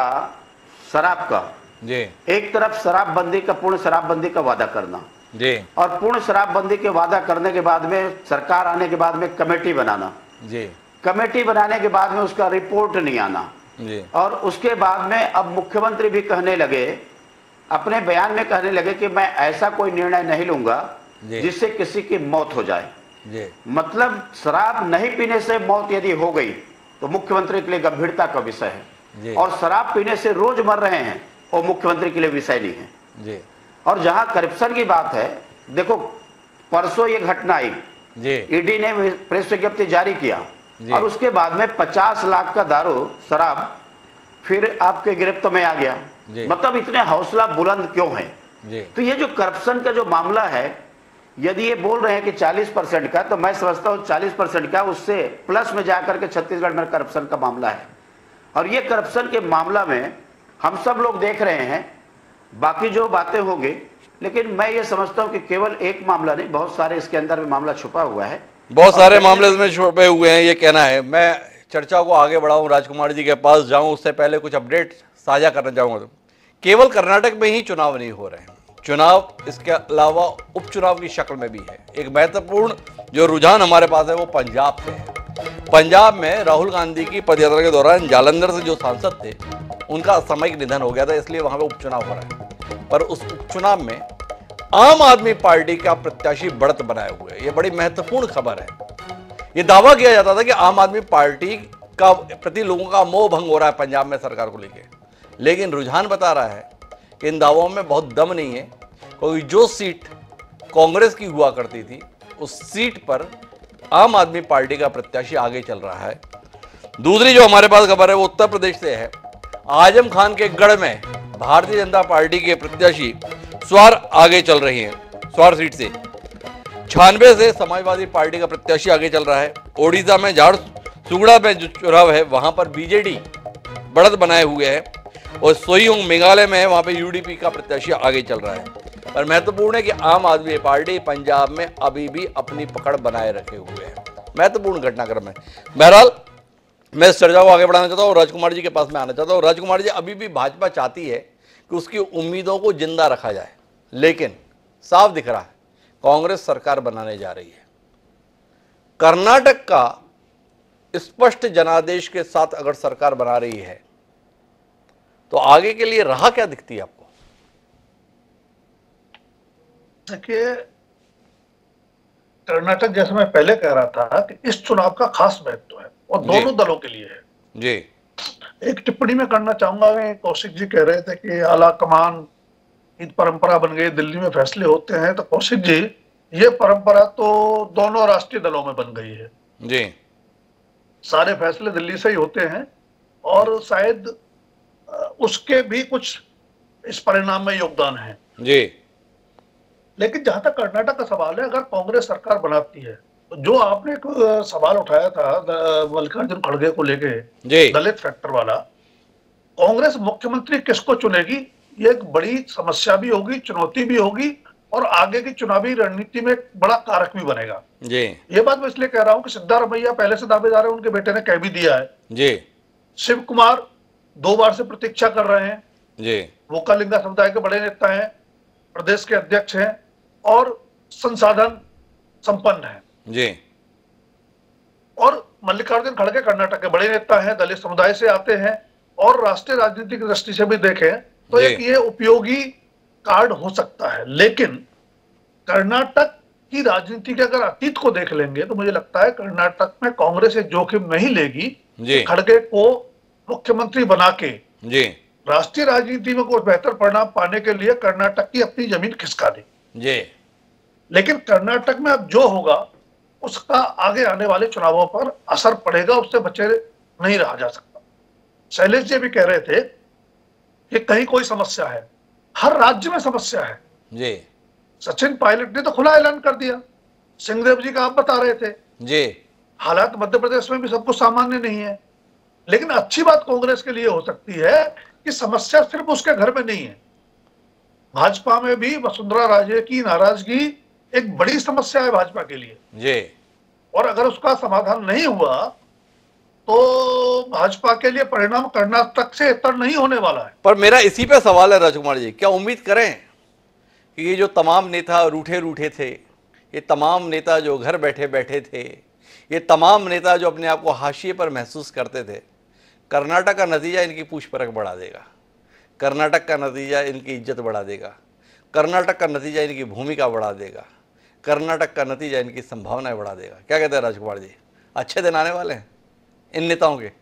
शराब का, जी एक तरफ शराबबंदी का, पूर्ण शराबबंदी का वादा करना जी और पूर्ण शराबबंदी के वादा करने के बाद में सरकार आने के बाद में कमेटी बनाना, जी कमेटी बनाने के बाद में उसका रिपोर्ट नहीं आना, जी और उसके बाद में अब मुख्यमंत्री भी कहने लगे, अपने बयान में कहने लगे कि मैं ऐसा कोई निर्णय नहीं लूंगा जिससे किसी की मौत हो जाए। जी मतलब शराब नहीं पीने से मौत यदि हो गई तो मुख्यमंत्री के लिए गंभीरता का विषय जी। है, और शराब पीने से रोज मर रहे हैं वो मुख्यमंत्री के लिए विषय नहीं है जी और जहां करप्शन की बात है, देखो परसों ये घटना आई, जी ईडी ने प्रेस विज्ञप्ति जारी किया जी। और उसके बाद में 50 लाख का दारू शराब फिर आपके गिरफ्त में आ गया। जी। मतलब इतने हौसला बुलंद क्यों है? जी तो ये जो करप्शन का जो मामला है, यदि ये बोल रहे हैं कि 40% का, तो मैं समझता हूँ 40% का उससे प्लस में जाकर के छत्तीसगढ़ में करप्शन का मामला है। और ये करप्शन के मामला में हम सब लोग देख रहे हैं, बाकी जो बातें होंगी, लेकिन मैं ये समझता हूँ कि केवल एक मामला नहीं, बहुत सारे इसके अंदर भी मामला छुपा हुआ है, बहुत सारे मामले इसमें छुपे हुए हैं, ये कहना है। मैं चर्चा को आगे बढ़ाऊं, राजकुमार जी के पास जाऊं, उससे पहले कुछ अपडेट साझा करना चाहूंगा। तो केवल कर्नाटक में ही चुनाव नहीं हो रहे हैं, चुनाव इसके अलावा उपचुनाव की शक्ल में भी है। एक महत्वपूर्ण जो रुझान हमारे पास है वो पंजाब से है। पंजाब में राहुल गांधी की पदयात्रा के दौरान जालंधर से जो सांसद थे उनका असामयिक निधन हो गया था, इसलिए वहां पे उपचुनाव हो रहा है। पर उस उपचुनाव में आम आदमी पार्टी का प्रत्याशी बढ़त बनाए हुए है। ये बड़ी महत्वपूर्ण खबर है। ये दावा किया जाता था कि आम आदमी पार्टी का प्रति लोगों का मोह भंग हो रहा है पंजाब में सरकार को लेकर, लेकिन रुझान बता रहा है कि इन दावों में बहुत दम नहीं है, क्योंकि जो सीट कांग्रेस की हुआ करती थी उस सीट पर आम आदमी पार्टी का प्रत्याशी आगे चल रहा है। दूसरी जो हमारे पास खबर है वो उत्तर प्रदेश से है। आजम खान के गढ़ में भारतीय जनता पार्टी के प्रत्याशी स्वार आगे चल रही हैं। स्वार सीट से 96 से समाजवादी पार्टी का प्रत्याशी आगे चल रहा है। ओडिशा में झारसुगुड़ा में जो चुनाव है वहां पर बीजेडी बढ़त बनाए हुए है, और सोईंग मेघालय में है, वहां पे यूडीपी का प्रत्याशी आगे चल रहा है। पर महत्वपूर्ण है कि आम आदमी पार्टी पंजाब में अभी भी अपनी पकड़ बनाए रखे हुए है। महत्वपूर्ण घटनाक्रम है। बहरहाल मैं इस चर्चा को आगे बढ़ाना चाहता हूँ, राजकुमार जी के पास में आना चाहता हूँ। राजकुमार जी, अभी भी भाजपा चाहती है कि उसकी उम्मीदों को जिंदा रखा जाए, लेकिन साफ दिख रहा है कांग्रेस सरकार बनाने जा रही है। कर्नाटक का स्पष्ट जनादेश के साथ अगर सरकार बना रही है तो आगे के लिए राह क्या दिखती है आपको? देखिए, कर्नाटक जैसे मैं पहले कह रहा था कि इस चुनाव का खास महत्व है और दोनों दलों के लिए है जी। एक टिप्पणी में करना चाहूंगा कि कौशिक जी कह रहे थे कि आला कमान ईद परंपरा बन गई, दिल्ली में फैसले होते हैं, तो कौशिक जी ये परंपरा तो दोनों राष्ट्रीय दलों में बन गई है जी। सारे फैसले दिल्ली से ही होते हैं और शायद उसके भी कुछ इस परिणाम में योगदान है जी। लेकिन जहां तक कर्नाटक का सवाल है, अगर कांग्रेस सरकार बनाती है तो जो आपने एक सवाल उठाया था मल्लिकार्जुन खड़गे को लेके, दलित फैक्टर वाला, कांग्रेस मुख्यमंत्री किसको चुनेगी ये एक बड़ी समस्या भी होगी, चुनौती भी होगी और आगे की चुनावी रणनीति में एक बड़ा कारक भी बनेगा। जी ये बात मैं इसलिए कह रहा हूं कि सिद्धारमैया पहले से दावेदार है, उनके बेटे ने कह भी दिया है। जी शिव कुमार 2 बार से प्रतीक्षा कर रहे हैं। जी वोकालिंगा समुदाय के बड़े नेता हैं, प्रदेश के अध्यक्ष हैं और संसाधन संपन्न हैं। जी और मल्लिकार्जुन खड़गे कर्नाटक के बड़े नेता हैं, दलित समुदाय से आते हैं और राष्ट्रीय राजनीति की दृष्टि से भी देखें तो जी। एक ये उपयोगी कार्ड हो सकता है। लेकिन कर्नाटक की राजनीति के अगर अतीत को देख लेंगे तो मुझे लगता है कर्नाटक में कांग्रेस ये जोखिम नहीं लेगी जी। कि खड़गे को मुख्यमंत्री बना के जी राष्ट्रीय राजनीति में कुछ बेहतर परिणाम पाने के लिए कर्नाटक की अपनी जमीन खिसका दे। जी लेकिन कर्नाटक में अब जो होगा उसका आगे आने वाले चुनावों पर असर पड़ेगा, उससे बचे नहीं रहा जा सकता। शैलेश जी भी कह रहे थे कि कहीं कोई समस्या है, हर राज्य में समस्या है। जी सचिन पायलट ने तो खुला ऐलान कर दिया, सिंहदेव जी का आप बता रहे थे। जी हालात मध्य प्रदेश में भी सब कुछ सामान्य नहीं है, लेकिन अच्छी बात कांग्रेस के लिए हो सकती है कि समस्या सिर्फ उसके घर में नहीं है। भाजपा में भी वसुंधरा राजे की नाराजगी एक बड़ी समस्या है भाजपा के लिए, जी और अगर उसका समाधान नहीं हुआ तो भाजपा के लिए परिणाम कर्नाटक से इतर नहीं होने वाला है। पर मेरा इसी पे सवाल है राजकुमार जी, क्या उम्मीद करें कि ये जो तमाम नेता रूठे रूठे थे, ये तमाम नेता जो घर बैठे बैठे थे, ये तमाम नेता जो अपने आप को हाशिए पर महसूस करते थे, कर्नाटक का नतीजा इनकी पूछ परख बढ़ा देगा, कर्नाटक का नतीजा इनकी इज्जत बढ़ा देगा, कर्नाटक का नतीजा इनकी भूमिका बढ़ा देगा, कर्नाटक का नतीजा इनकी संभावनाएं बढ़ा देगा। क्या कहते हैं राजकुमार जी, अच्छे दिन आने वाले हैं इन नेताओं के?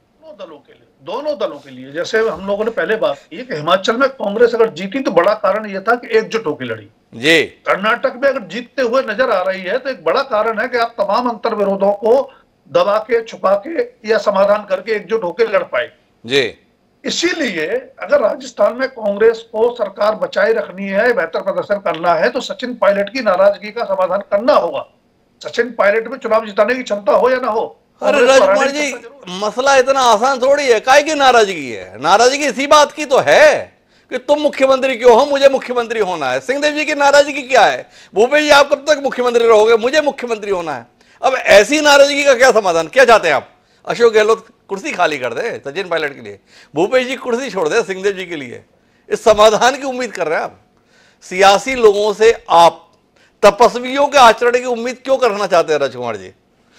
दोनों दलों के लिए जैसे हम लोगों ने पहले बात की कि हिमाचल में कांग्रेस अगर जीती तो बड़ा कारण यह था कि एकजुट होकर लड़ी। जी कर्नाटक में अगर जीतते हुए नजर आ रही है तो एक बड़ा कारण है कि आप तमाम अंतर विरोधों को दबा के, छुपा के या समाधान करके एकजुट होकर लड़ पाए। जी इसीलिए अगर राजस्थान में कांग्रेस को सरकार बचाए रखनी है, बेहतर प्रदर्शन करना है तो सचिन पायलट की नाराजगी का समाधान करना होगा। सचिन पायलट में चुनाव जिताने की क्षमता हो या ना हो, अरे राजकुमार जी, मसला इतना आसान थोड़ी है, काहे की नाराजगी है? नाराजगी इसी बात की तो है कि तुम मुख्यमंत्री क्यों हो, मुझे मुख्यमंत्री होना है। सिंहदेव जी की नाराजगी क्या है? भूपेश जी आप कब तक मुख्यमंत्री रहोगे, मुझे मुख्यमंत्री होना है। अब ऐसी नाराजगी का क्या समाधान, क्या चाहते हैं आप? अशोक गहलोत कुर्सी खाली कर दे सचिन पायलट के लिए, भूपेश जी कुर्सी छोड़ दे सिंहदेव जी के लिए, इस समाधान की उम्मीद कर रहे हैं आप? सियासी लोगों से आप तपस्वियों के आचरण की उम्मीद क्यों करना चाहते हैं राजकुमार जी?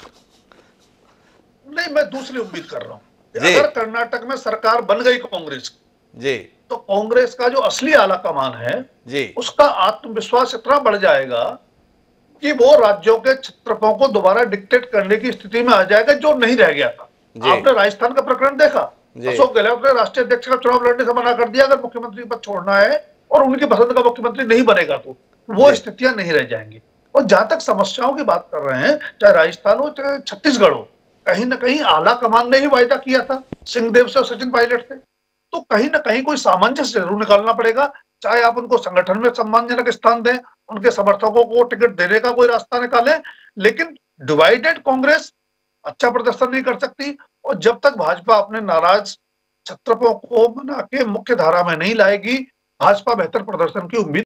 नहीं, मैं दूसरी उम्मीद कर रहा हूं। अगर कर्नाटक में सरकार बन गई कांग्रेस जी तो कांग्रेस का जो असली आला कमान है जी उसका आत्मविश्वास इतना बढ़ जाएगा कि वो राज्यों के क्षेत्रफलों को दोबारा डिक्टेट करने की स्थिति में आ जाएगा जो नहीं रह गया था। आपने राजस्थान का प्रकरण देखा, अशोक गहलोत ने राष्ट्रीय अध्यक्ष का चुनाव लड़ने से मना कर दिया अगर मुख्यमंत्री पद छोड़ना है और उनकी पसंद का मुख्यमंत्री नहीं बनेगा तो वो स्थितियां नहीं रह जाएंगी। और जहां तक समस्याओं की बात कर रहे हैं, चाहे राजस्थान हो चाहे छत्तीसगढ़ हो, कहीं ना कहीं आला कमान ने ही वायदा किया था सिंहदेव से और सचिन पायलट से, तो कहीं ना कहीं कोई सामंजस्य जरूर निकालना पड़ेगा। चाहे आप उनको संगठन में सम्मानजनक स्थान दें, उनके समर्थकों को टिकट देने का कोई रास्ता निकालें, लेकिन डिवाइडेड कांग्रेस अच्छा प्रदर्शन नहीं कर सकती। और जब तक भाजपा अपने नाराज छत्रपों को मना के मुख्य धारा में नहीं लाएगी, भाजपा बेहतर प्रदर्शन की उम्मीद